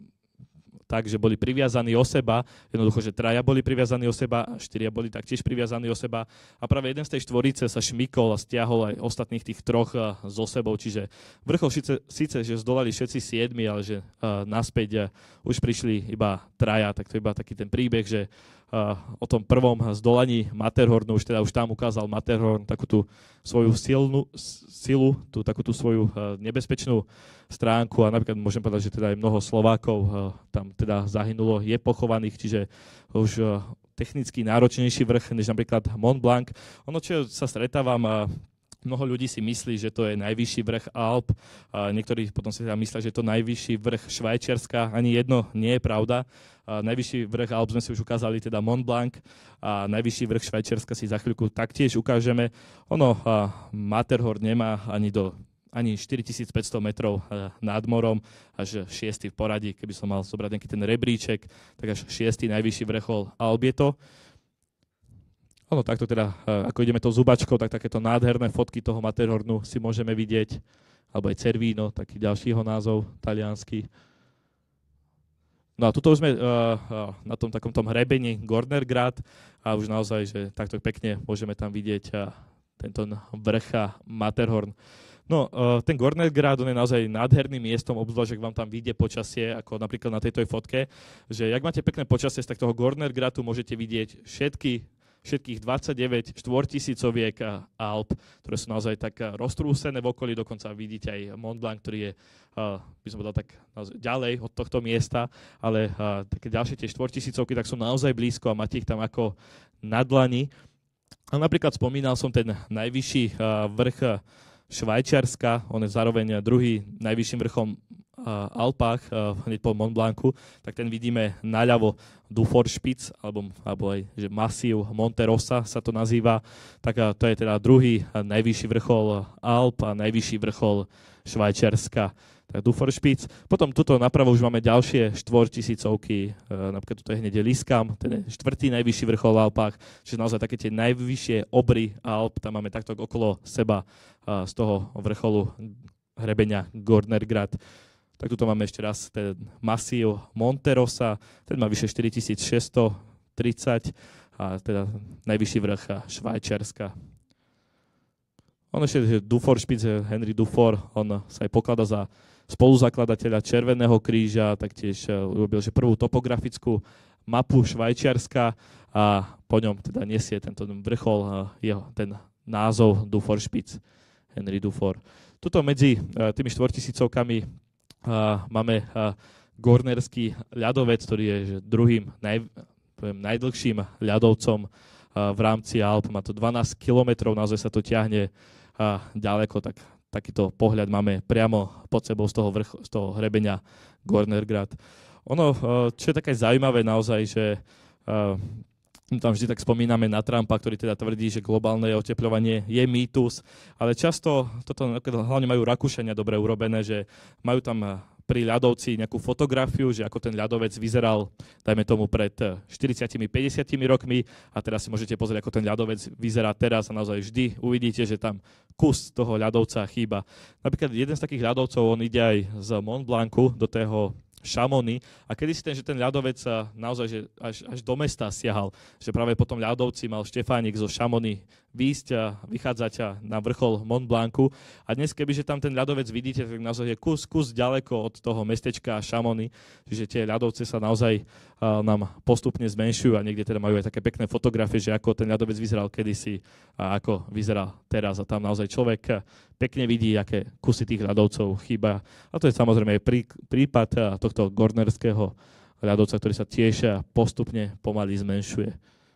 tak, že boli priviazaní o seba, jednoducho, že traja boli priviazaní o seba, štyria boli taktiež priviazaní o seba, a práve jeden z tej štvorice sa šmykol a stiahol aj ostatných tých troch uh, so sebou, čiže vrchol síce, síce že zdolali všetci siedmi, ale že uh, naspäť uh, už prišli iba traja, tak to je iba taký ten príbeh, že uh, o tom prvom zdolaní Matterhornu, už teda už tam ukázal Matterhorn takú tú svoju silnú, silu, tú takú tú svoju uh, nebezpečnú stránku, a napríklad môžem povedať, že teda aj mnoho Slovákov uh, tam teda zahynulo, je pochovaných, čiže už uh, technicky náročnejší vrch než napríklad Mont Blanc. Ono, čo sa stretávam, uh, mnoho ľudí si myslí, že to je najvyšší vrch Alp, uh, niektorí potom si teda myslia, že je to najvyšší vrch Švajčiarska, ani jedno nie je pravda. Uh, najvyšší vrch Alp sme si už ukázali, teda Mont Blanc, a najvyšší vrch Švajčiarska si za chvíľku taktiež ukážeme. Ono, uh, Matterhorn nemá ani do ani štyritisícpäťsto metrov nad morom, až šiestý v poradí, keby som mal zobrať nejaký ten rebríček, tak až šiestý najvyšší vrchol Alp je to. Ono takto teda, ako ideme tou zubačkou, tak takéto nádherné fotky toho Matterhornu si môžeme vidieť, alebo aj Cervino, taký ďalší jeho názov, taliansky. No a tuto už sme uh, uh, na tom takom tom hrebení Gornergrad, a už naozaj, že takto pekne môžeme tam vidieť uh, tento vrch Matterhorn. No, uh, ten Gornergrad, on je naozaj nádherným miestom, obzvlášť, ak vám tam vyjde počasie, ako napríklad na tejto fotke, že ak máte pekné počasie, z takého Gornergradu môžete vidieť všetky, všetkých dvadsaťdeväť štvortisícoviek Alp, ktoré sú naozaj tak roztrúsené v okolí, dokonca vidíte aj Mont Blanc, ktorý je, uh, by som povedal, tak ďalej od tohto miesta, ale uh, také ďalšie tie štvortisícovky tak sú naozaj blízko a máte ich tam ako na dlani. A napríklad spomínal som ten najvyšší uh, vrch Švajčiarska, on je zároveň druhý najvyšším vrchom uh, Alpách, uh, hneď po Mont Blancu, tak ten vidíme naľavo Duforspitz, alebo, alebo aj že masív Monte Rosa sa to nazýva, tak uh, to je teda druhý uh, najvyšší vrchol Alp a najvyšší vrchol Švajčiarska. Tak Duforspitz. Potom tuto napravo už máme ďalšie štvortisícovky, napríklad tuto je hneď Liskam, ten je štvrtý najvyšší vrchol v Alpách, čiže naozaj také tie najvyššie obry Alp, tam máme takto okolo seba z toho vrcholu hrebenia Gornergrad. Tak tuto máme ešte raz ten masív Monte Rosa, ten má vyše štyritisícšesťstotridsať a teda najvyšší vrch Švajčiarska. On ešte Dufour-Spitze, Henry Dufour, on sa aj pokladá za spoluzakladateľa Červeného kríža, taktiež urobil že prvú topografickú mapu Švajčiarska a po ňom teda nesie tento vrchol jeho ten názov Dufour-Spitze, Henry Dufour. Tuto medzi tými štvortisícovkami máme gornerský ľadovec, ktorý je že druhým naj, poviem, najdlhším ľadovcom v rámci Alp. Má to dvanásť kilometrov, naozaj sa to ťahne ďaleko, tak takýto pohľad máme priamo pod sebou z toho, vrch, z toho hrebenia Gornergrat. Ono, čo je také zaujímavé naozaj, že tam vždy tak spomíname na Trumpa, ktorý teda tvrdí, že globálne otepľovanie je mýtus, ale často toto hlavne majú Rakúšania dobre urobené, že majú tam pri ľadovci nejakú fotografiu, že ako ten ľadovec vyzeral, dajme tomu pred štyridsiatimi päťdesiatimi rokmi a teraz si môžete pozrieť, ako ten ľadovec vyzerá teraz a naozaj vždy uvidíte, že tam kus toho ľadovca chýba. Napríklad jeden z takých ľadovcov, on ide aj z Mont Blancu do toho Chamonix a kedysi ten, že ten ľadovec naozaj že až, až do mesta siahal, že práve potom ľadovci mal Štefánik zo Chamonix výjsť a vychádzať na vrchol Mont Blancu a dnes kebyže tam ten ľadovec vidíte, tak naozaj je kus, kus ďaleko od toho mestečka Chamonix, čiže tie ľadovce sa naozaj uh, nám postupne zmenšujú a niekde teda majú aj také pekné fotografie, že ako ten ľadovec vyzeral kedysi a ako vyzerá teraz a tam naozaj človek pekne vidí, aké kusy tých ľadovcov chýba. A to je samozrejme aj prí, prípad tohto gornerského ľadovca, ktorý sa tiež postupne pomaly zmenšuje.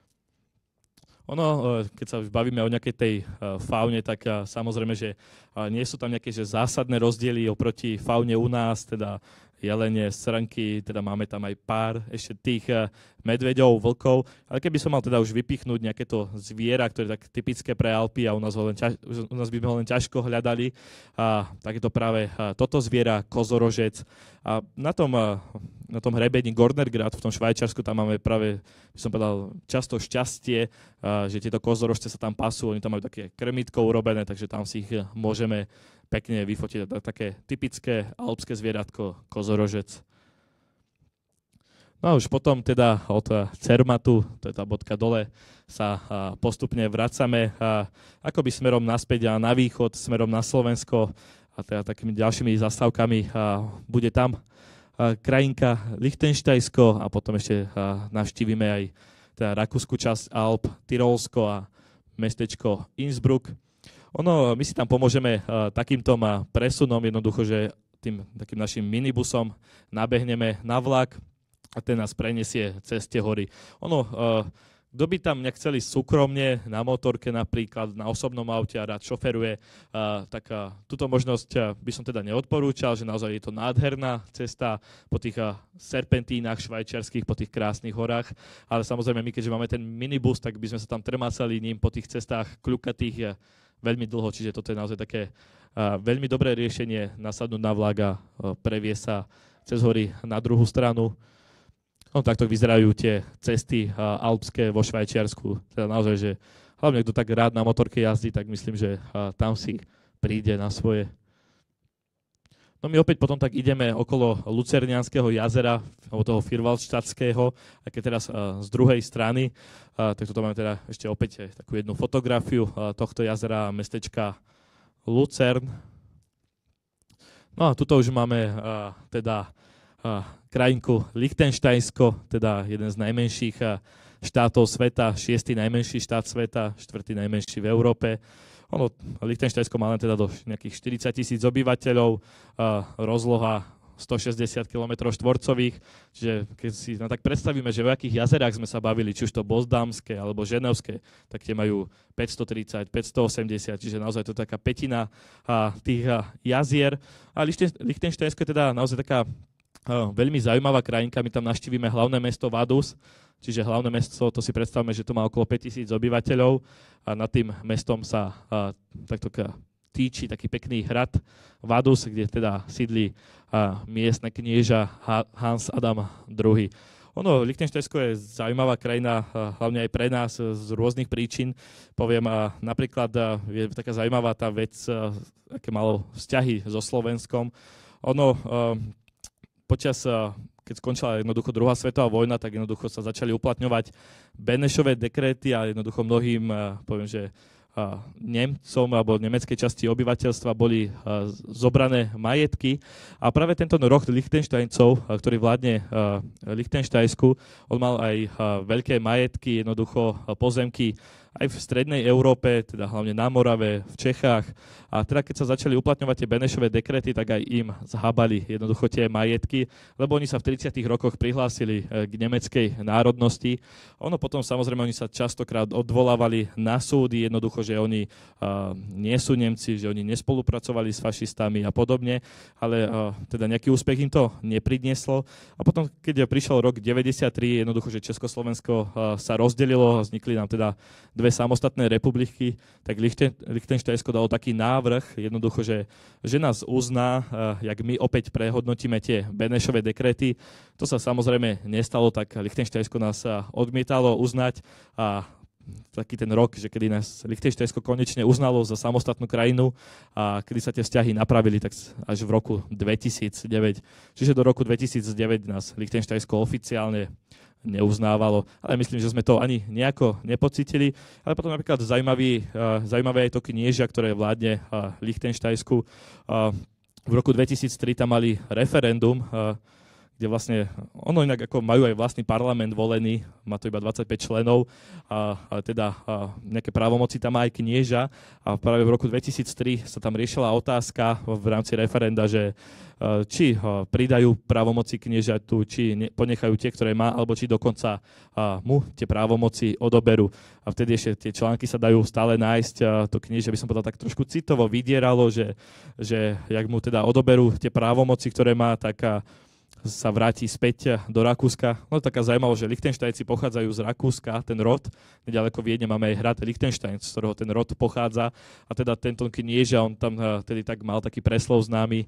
Ono, keď sa už bavíme o nejakej tej faune, tak samozrejme, že nie sú tam nejaké že zásadné rozdiely oproti faune u nás, teda jelene, srnky, teda máme tam aj pár ešte tých medveďov, vlkov, ale keby som mal teda už vypichnúť nejaké to zviera, ktoré je tak typické pre Alpy a u nás, ho len ťaž, u nás by sme ho len ťažko hľadali, a tak je to práve toto zviera, kozorožec. A na tom, na tom hrebení Gornergrat v tom Švajčiarsku tam máme práve, by som povedal, často šťastie, že tieto kozorožce sa tam pasú, oni tam majú také krmítko urobené, takže tam si ich môžeme pekne vyfotiť. Také typické alpské zvieratko, kozorožec. No a už potom teda od Cermatu, to je tá bodka dole, sa postupne vracame akoby smerom naspäť a na východ, smerom na Slovensko a teda takými ďalšími zastávkami bude tam krajinka Lichtenštajsko a potom ešte navštívime aj teda rakúsku časť Alp, Tyrolsko a mestečko Innsbruck. Ono, my si tam pomôžeme uh, takýmto uh, presunom, jednoducho, že tým takým našim minibusom nabehneme na vlak a ten nás prenesie cez tie hory. Ono, uh, kto by tam nejak chceli súkromne, na motorke napríklad, na osobnom aute a rád šoferuje, uh, tak uh, túto možnosť uh, by som teda neodporúčal, že naozaj je to nádherná cesta po tých uh, serpentínach švajčiarskych, po tých krásnych horách, ale samozrejme my, keďže máme ten minibus, tak by sme sa tam trmácali ním po tých cestách kľukatých uh, veľmi dlho, čiže toto je naozaj také uh, veľmi dobré riešenie, nasadnúť na vlak a uh, previesť sa cez hory na druhú stranu. No takto vyzerajú tie cesty uh, alpské vo Švajčiarsku. Teda naozaj, že hlavne kto tak rád na motorke jazdí, tak myslím, že uh, tam si príde na svoje. No my opäť potom tak ideme okolo Lucernianského jazera, alebo toho Firvalštadského, a keď teraz uh, z druhej strany, uh, tak toto máme teda ešte opäť takú jednu fotografiu uh, tohto jazera mestečka Lucern. No a tuto už máme uh, teda uh, krajinku Lichtenštajnsko, teda jeden z najmenších uh, štátov sveta, šiestý najmenší štát sveta, štvrtý najmenší v Európe. Ono, Lichtenštajnsko má len teda do nejakých štyridsať tisíc obyvateľov, uh, rozloha stošesťdesiat kilometrov štvorcových, čiže keď si no, tak predstavíme, že o akých jazerách sme sa bavili, či už to Bozdámske alebo Ženevské, tak tie majú päťstotridsať, päťstoosemdesiat, čiže naozaj to je taká pätina uh, tých uh, jazier. A Lichtenštajnsko je teda naozaj taká uh, veľmi zaujímavá krajinka, my tam navštívime hlavné mesto Vaduz, čiže hlavné mesto, to si predstavme, že to má okolo päťtisíc obyvateľov a nad tým mestom sa a, takto týči taký pekný hrad Vaduz, kde teda sídli a, miestne knieža ha, Hans Adam druhý. Ono, Lichtenštajnsko je zaujímavá krajina, a, hlavne aj pre nás z rôznych príčin. Poviem, a, napríklad a, je taká zaujímavá tá vec, a, aké malo vzťahy so Slovenskom. Ono a, počas a, keď skončila jednoducho druhá svetová vojna, tak jednoducho sa začali uplatňovať Benešové dekréty a jednoducho mnohým, poviem, že Nemcom alebo nemeckej časti obyvateľstva boli zobrané majetky. A práve tento roh Lichtensteincov, ktorý vládne Lichtensteinsku, on mal aj veľké majetky, jednoducho pozemky aj v strednej Európe, teda hlavne na Morave, v Čechách. A teda keď sa začali uplatňovať tie Benešové dekréty, tak aj im zhabali jednoducho tie majetky, lebo oni sa v tridsiatych rokoch prihlásili k nemeckej národnosti. Ono potom samozrejme, oni sa častokrát odvolávali na súdy, jednoducho, že oni uh, nie sú Nemci, že oni nespolupracovali s fašistami a podobne, ale uh, teda nejaký úspech im to nepridnieslo. A potom, keď prišiel rok deväťdesiattri, jednoducho, že Československo uh, sa rozdelilo, vznikli nám teda dve samostatné republiky, tak Lichten, Lichtensteinsko dalo taký návrh, jednoducho, že, že nás uzná, uh, jak my opäť prehodnotíme tie Benešové dekréty. To sa samozrejme nestalo, tak Lichtensteinsko nás uh, odmietalo uznať a taký ten rok, že kedy nás Lichtensteinsko konečne uznalo za samostatnú krajinu a kedy sa tie vzťahy napravili, tak až v roku dvetisícdeväť. Čiže do roku dvetisícdeväť nás Lichtensteinsko oficiálne neuznávalo, ale myslím, že sme to ani nejako nepocítili. Ale potom napríklad zaujímavý, uh, zaujímavé je to kniežia, ktoré vládne uh, Lichtensteinsku. Uh, v roku dvetisíctri tam mali referendum, uh, kde vlastne, ono inak ako majú aj vlastný parlament volený, má to iba dvadsaťpäť členov, a, a teda a nejaké právomoci tam má aj knieža a práve v roku dvetisíctri sa tam riešila otázka v rámci referenda, že či pridajú právomoci kniežatu, či ponechajú tie, ktoré má, alebo či dokonca mu tie právomoci odoberú. A vtedy ešte tie články sa dajú stále nájsť. To knieža, by som povedal, tak trošku citovo vydieralo, že, že jak mu teda odoberú tie právomoci, ktoré má, tak sa vráti späť do Rakúska. No taká zaujímavosť, že Lichtensteinci pochádzajú z Rakúska, ten rod. Nedaleko Viedne máme aj hrad Lichtenstein, z ktorého ten rod pochádza. A teda tento knieža, on tam tedy tak mal taký preslov známy,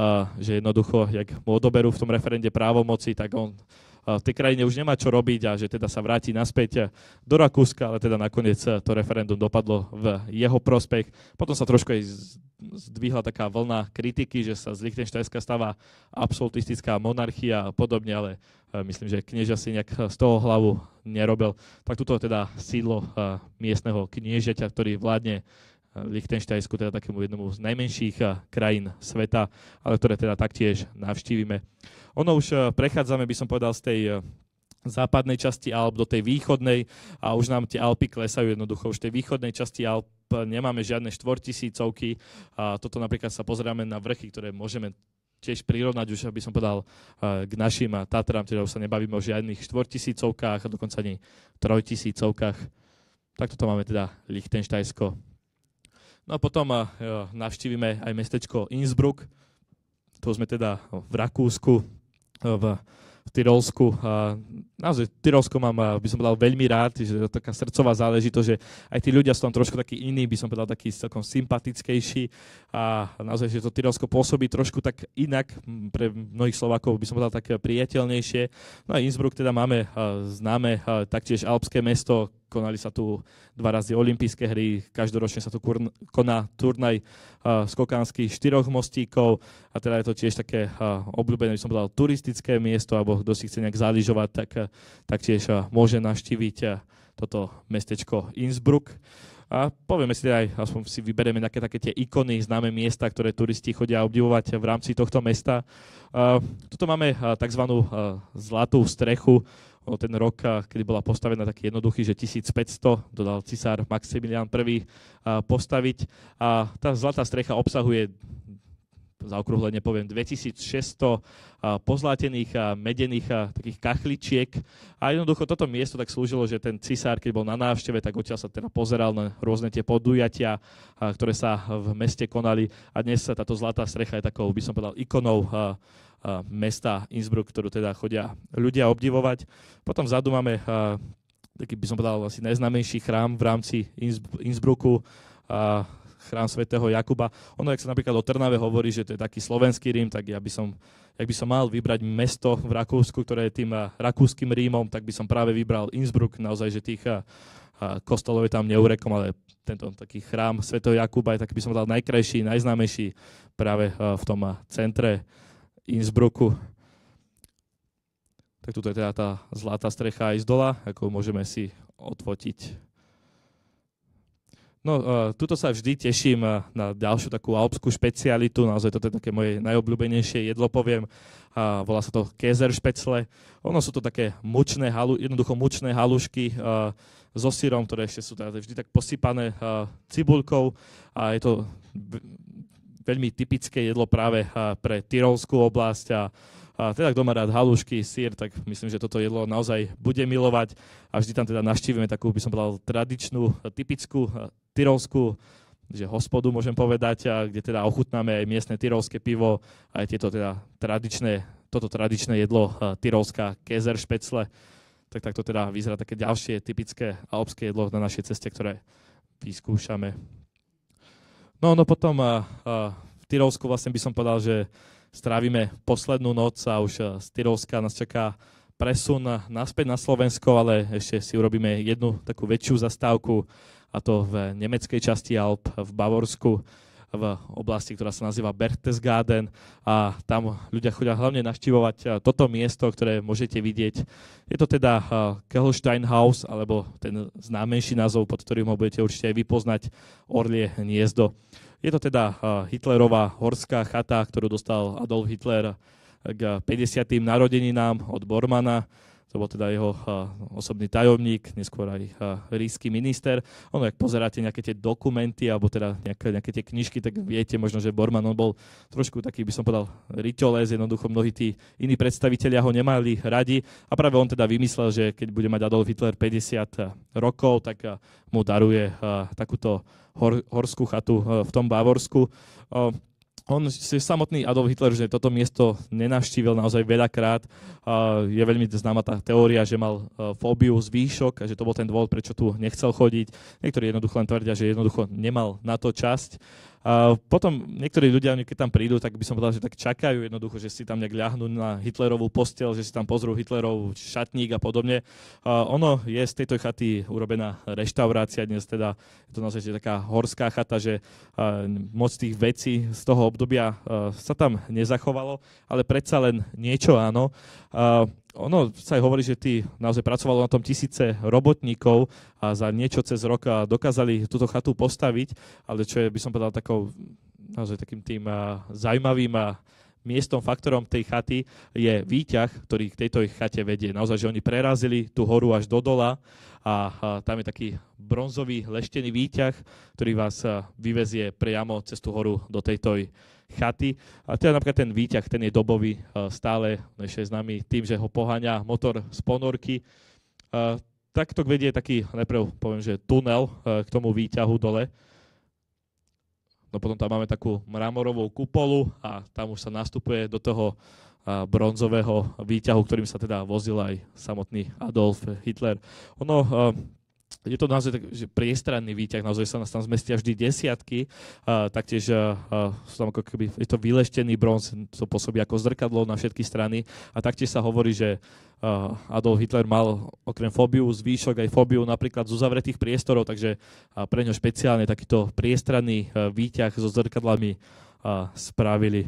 že jednoducho, jak mu odoberú v tom referende právomoci, tak on v tej krajine už nemá čo robiť a že teda sa vráti naspäť do Rakúska, ale teda nakoniec to referendum dopadlo v jeho prospech. Potom sa trošku aj zdvihla taká vlna kritiky, že sa z Lichtensteinska stáva absolutistická monarchia a podobne, ale myslím, že knieža si nejak z toho hlavu nerobil. Tak tuto teda sídlo miestneho kniežaťa, ktorý vládne Lichtensteinsku, teda takému jednomu z najmenších krajín sveta, ale ktoré teda taktiež navštívime. Ono už prechádzame, by som povedal, z tej západnej časti Alp do tej východnej a už nám tie Alpy klesajú jednoducho. Už v tej východnej časti Alp nemáme žiadne štvortisícovky a toto napríklad sa pozeráme na vrchy, ktoré môžeme tiež prirovnať už, aby som povedal, k našim Tatram, teda už sa nebavíme o žiadnych štvortisícovkách a dokonca ani trojtisícovkách. Tak toto máme teda Lichtensteinsko. No a potom uh, navštívime aj mestečko Innsbruck. Tu sme teda v Rakúsku, v, v Tyrolsku. Uh, naozaj Tyrolsko mám, by som povedal, veľmi rád, že je to taká srdcová záležitosť, že aj tí ľudia sú tam trošku takí iní, by som povedal, takí celkom sympatickejší. A naozaj, že to Tyrolsko pôsobí trošku tak inak, pre mnohých Slovákov by som povedal tak priateľnejšie. No a Innsbruck teda máme uh, známe uh, taktiež alpské mesto. Konali sa tu dva razy olympijské hry, každoročne sa tu kur- koná turnaj uh, skokánskych štyroch mostíkov a teda je to tiež také uh, obľúbené, by som povedal, turistické miesto, alebo kto si chce nejak zályžovať, tak, uh, tak tiež uh, môže navštíviť uh, toto mestečko Innsbruck. A povieme si aj, aspoň si vyberieme nejaké také tie ikony, známe miesta, ktoré turisti chodia obdivovať v rámci tohto mesta. Uh, tuto máme uh, tzv. Uh, zlatú strechu, o ten rok, kedy bola postavená taký jednoduchý, že tisícpäťsto, dodal cisár Maximilián I. postaviť. A tá zlatá strecha obsahuje, zaokrúhlene poviem, dvetisícšesťsto pozlátených a medených a takých kachličiek. A jednoducho toto miesto tak slúžilo, že ten cisár, keď bol na návšteve, tak odtiaľ sa teda pozeral na rôzne tie podujatia, ktoré sa v meste konali. A dnes sa táto zlatá strecha je takou, by som povedal, ikonou mesta Innsbruck, ktorú teda chodia ľudia obdivovať. Potom vzadu máme uh, taký, by som povedal, asi najznámejší chrám v rámci Innsbrucku, uh, chrám svätého Jakuba. Ono, jak sa napríklad o Trnave hovorí, že to je taký slovenský Rím, tak ja by som, jak by som mal vybrať mesto v Rakúsku, ktoré je tým uh, rakúskym Rímom, tak by som práve vybral Innsbruck. Naozaj, že tých uh, kostolov je tam neurekom, ale tento taký chrám svätého Jakuba je taký, by som povedal, najkrajší, najznámejší práve uh, v tom uh, centre Innsbrucku. Tak tuto je teda tá zlatá strecha aj z dola, ako môžeme si odfotiť. No, uh, tuto sa vždy teším uh, na ďalšiu takú alpskú špecialitu, naozaj toto je také moje najobľúbenejšie jedlo, poviem. Uh, volá sa to Käseršpecle. Ono sú to také mučné, halu, jednoducho mučné halušky uh, so syrom, ktoré ešte sú teda vždy tak posypané uh, cibuľkou a je to b- veľmi typické jedlo práve uh, pre Tyrolskú oblasť a A teda, kto má rád halušky, syr, tak myslím, že toto jedlo naozaj bude milovať. A vždy tam teda navštívime takú, by som povedal, tradičnú, typickú tyrolskú, že hospodu môžem povedať, a kde teda ochutnáme aj miestne tyrolské pivo, aj tieto teda tradičné, toto tradičné jedlo, tyrolská Käseršpecle. Tak takto teda vyzerá také ďalšie typické alpské jedlo na našej ceste, ktoré vyskúšame. No, no potom a, a, v Tyrolsku vlastne by som povedal, že strávime poslednú noc a už z Tyrolska nás čaká presun naspäť na Slovensko, ale ešte si urobíme jednu takú väčšiu zastávku, a to v nemeckej časti Alp, v Bavorsku, v oblasti, ktorá sa nazýva Berchtesgaden, a tam ľudia chodia hlavne navštívovať toto miesto, ktoré môžete vidieť. Je to teda Kehlsteinhaus, alebo ten známejší názov, pod ktorým ho budete určite aj vypoznať, Orlie hniezdo. Je to teda Hitlerová horská chata, ktorú dostal Adolf Hitler k päťdesiatym narodeninám od Bormana. To bol teda jeho osobný tajomník, neskôr aj ríšsky minister. Ono, ak pozeráte nejaké tie dokumenty, alebo teda nejaké, nejaké tie knižky, tak viete možno, že Bormann on bol trošku taký, by som povedal, riťolez, jednoducho mnohí tí iní predstavitelia ho nemali radi. A práve on teda vymyslel, že keď bude mať Adolf Hitler päťdesiat rokov, tak mu daruje takúto hor, horskú chatu v tom Bavorsku. On si samotný Adolf Hitler, že toto miesto nenavštívil naozaj veľakrát. Je veľmi známa tá teória, že mal fóbiu z výšok a že to bol ten dôvod, prečo tu nechcel chodiť. Niektorí jednoducho len tvrdia, že jednoducho nemal na to časť. A potom niektorí ľudia, keď tam prídu, tak by som povedal, že tak čakajú jednoducho, že si tam nejak ľahnú na Hitlerovú posteľ, že si tam pozrú Hitlerov šatník a podobne. A ono je z tejto chaty urobená reštaurácia, dnes teda je to naozaj taká horská chata, že moc tých vecí z toho obdobia sa tam nezachovalo, ale predsa len niečo áno. A ono sa aj hovorí, že tí naozaj pracovalo na tom tisíce robotníkov a za niečo cez rok dokázali túto chatu postaviť, ale čo je, by som povedal, takou, naozaj takým tým uh, zaujímavým uh, miestom, faktorom tej chaty je výťah, ktorý k tejto ich chate vedie. Naozaj, že oni prerazili tú horu až do dola a, a tam je taký bronzový leštený výťah, ktorý vás uh, vyvezie priamo cez tú horu do tejto chaty. A teda napríklad ten výťah, ten je dobový, stále ešte známy tým, že ho poháňa motor z ponorky. Takto vedie taký, najprv poviem, že tunel k tomu výťahu dole. No potom tam máme takú mramorovú kupolu a tam už sa nastupuje do toho bronzového výťahu, ktorým sa teda vozil aj samotný Adolf Hitler. Ono je to naozaj tak, že priestranný výťah, naozaj sa nás tam zmestia vždy desiatky, uh, taktiež uh, sú tam ako keby, je to vyleštený bronz, to pôsobí ako zrkadlo na všetky strany a taktiež sa hovorí, že uh, Adolf Hitler mal okrem fóbiu z výšok aj fóbiu napríklad z uzavretých priestorov, takže uh, pre ňo špeciálne takýto priestranný uh, výťah so zrkadlami uh, spravili.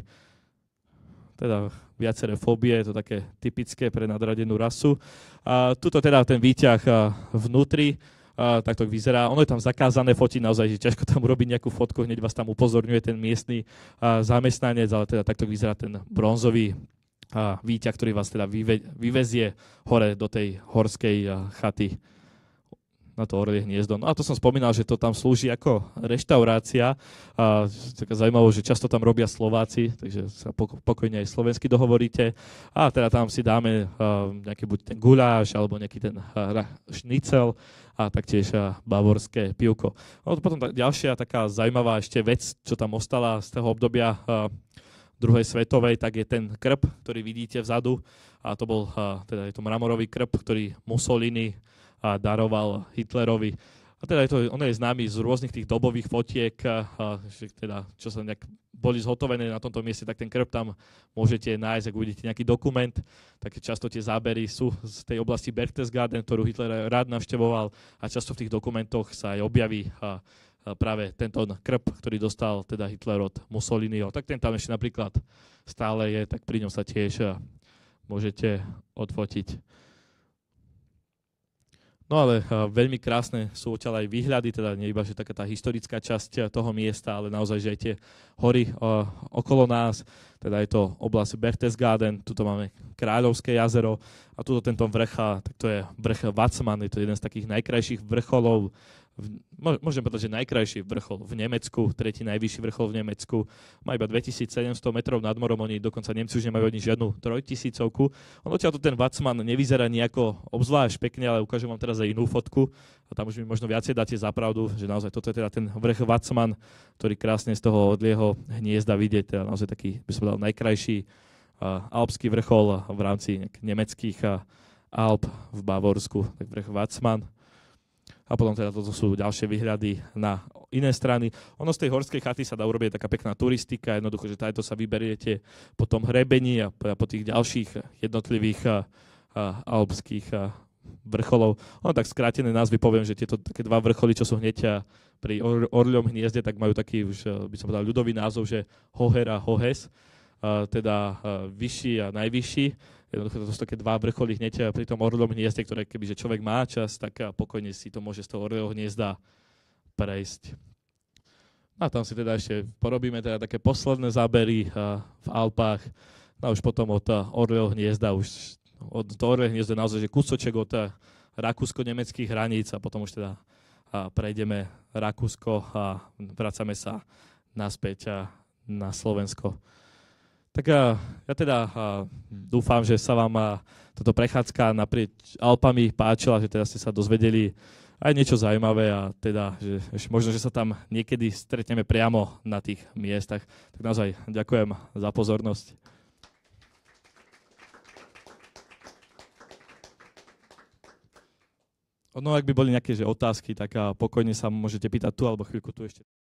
Teda viaceré fóbie, je to také typické pre nadradenú rasu. Uh, tuto teda ten výťah uh, vnútri, Uh, tak to vyzerá. Ono je tam zakázané fotiť, naozaj, že ťažko tam urobiť nejakú fotku, hneď vás tam upozorňuje ten miestny uh, zamestnanec, ale teda takto vyzerá ten bronzový uh, výťah, ktorý vás teda vyve, vyvezie hore do tej horskej uh, chaty na to Orlie hniezdo. No a to som spomínal, že to tam slúži ako reštaurácia. A taká zaujímavé, že často tam robia Slováci, takže sa pokojne aj slovensky dohovoríte. A teda tam si dáme uh, nejaký buď ten guláš, alebo nejaký ten uh, šnicel a taktiež uh, bavorské pivko. No potom tá ďalšia taká zaujímavá ešte vec, čo tam ostala z toho obdobia uh, druhej svetovej, tak je ten krb, ktorý vidíte vzadu. A to bol uh, teda je to mramorový krb, ktorý Mussolini a daroval Hitlerovi. A teda je to, on je známy z rôznych tých dobových fotiek, a, že teda, čo sa nejak boli zhotovené na tomto mieste, tak ten krb tam môžete nájsť, ak uvidíte nejaký dokument. Tak často tie zábery sú z tej oblasti Berchtesgaden, ktorú Hitler rád navštevoval a často v tých dokumentoch sa aj objaví a, a práve tento krb, ktorý dostal teda Hitler od Mussoliniho. Tak ten tam ešte napríklad stále je, tak pri ňom sa tiež môžete odfotiť. No ale uh, veľmi krásne sú odtiaľ aj výhľady, teda nie iba, že taká tá historická časť toho miesta, ale naozaj, že aj tie hory uh, okolo nás, teda je to oblasť Berchtesgaden, tuto máme Kráľovské jazero a tuto tento vrch, tak to je vrch Watzmann, je to jeden z takých najkrajších vrcholov, v, môžem povedať, že najkrajší vrchol v Nemecku, tretí najvyšší vrchol v Nemecku, má iba dvetisícsedemsto metrov nad morom, oni dokonca Nemci už nemajú ani žiadnu trojtisícovku. On odtiaľto ten Watzmann nevyzerá nejako obzvlášť pekne, ale ukážem vám teraz aj inú fotku a tam už mi možno viacej dáte za pravdu, že naozaj toto je teda ten vrch Watzmann, ktorý krásne z toho odlieho hniezda vidieť, teda naozaj taký, by som povedal, najkrajší uh, alpský vrchol v rámci nemeckých uh, Alp v Bavorsku, tak vrch Watzmann. A potom teda toto sú ďalšie výhľady na iné strany. Ono z tej horskej chaty sa dá urobiť taká pekná turistika, jednoducho, že táto sa vyberiete po tom hrebení a po tých ďalších jednotlivých a, a, alpských a, vrcholov. Ono tak skrátené názvy poviem, že tieto také dva vrcholy, čo sú hneď pri or, Orľom hniezde, tak majú taký už, by som povedal, ľudový názov, že Hoher a Hohes, a, teda a, vyšší a najvyšší. Jednoducho to sú také dva vrcholy hneď pri tom Orľom hniezde, ktoré kebyže človek má čas, tak pokojne si to môže z toho Orľovho hniezda prejsť. A tam si teda ešte porobíme teda také posledné zábery v Alpách. No a už potom od Orľovho hniezda, už od toho Orľovho hniezda naozaj, že kúsoček od rakúsko-nemeckých hraníc a potom už teda prejdeme Rakúsko a vracame sa naspäť na Slovensko. Tak ja, ja teda uh, dúfam, že sa vám uh, toto prechádzka naprieč Alpami páčila, že teda ste sa dozvedeli aj niečo zaujímavé a teda, že, že možno, že sa tam niekedy stretneme priamo na tých miestach. Tak naozaj ďakujem za pozornosť. No, ak by boli nejaké že otázky, tak uh, pokojne sa môžete pýtať tu alebo chvíľku tu ešte.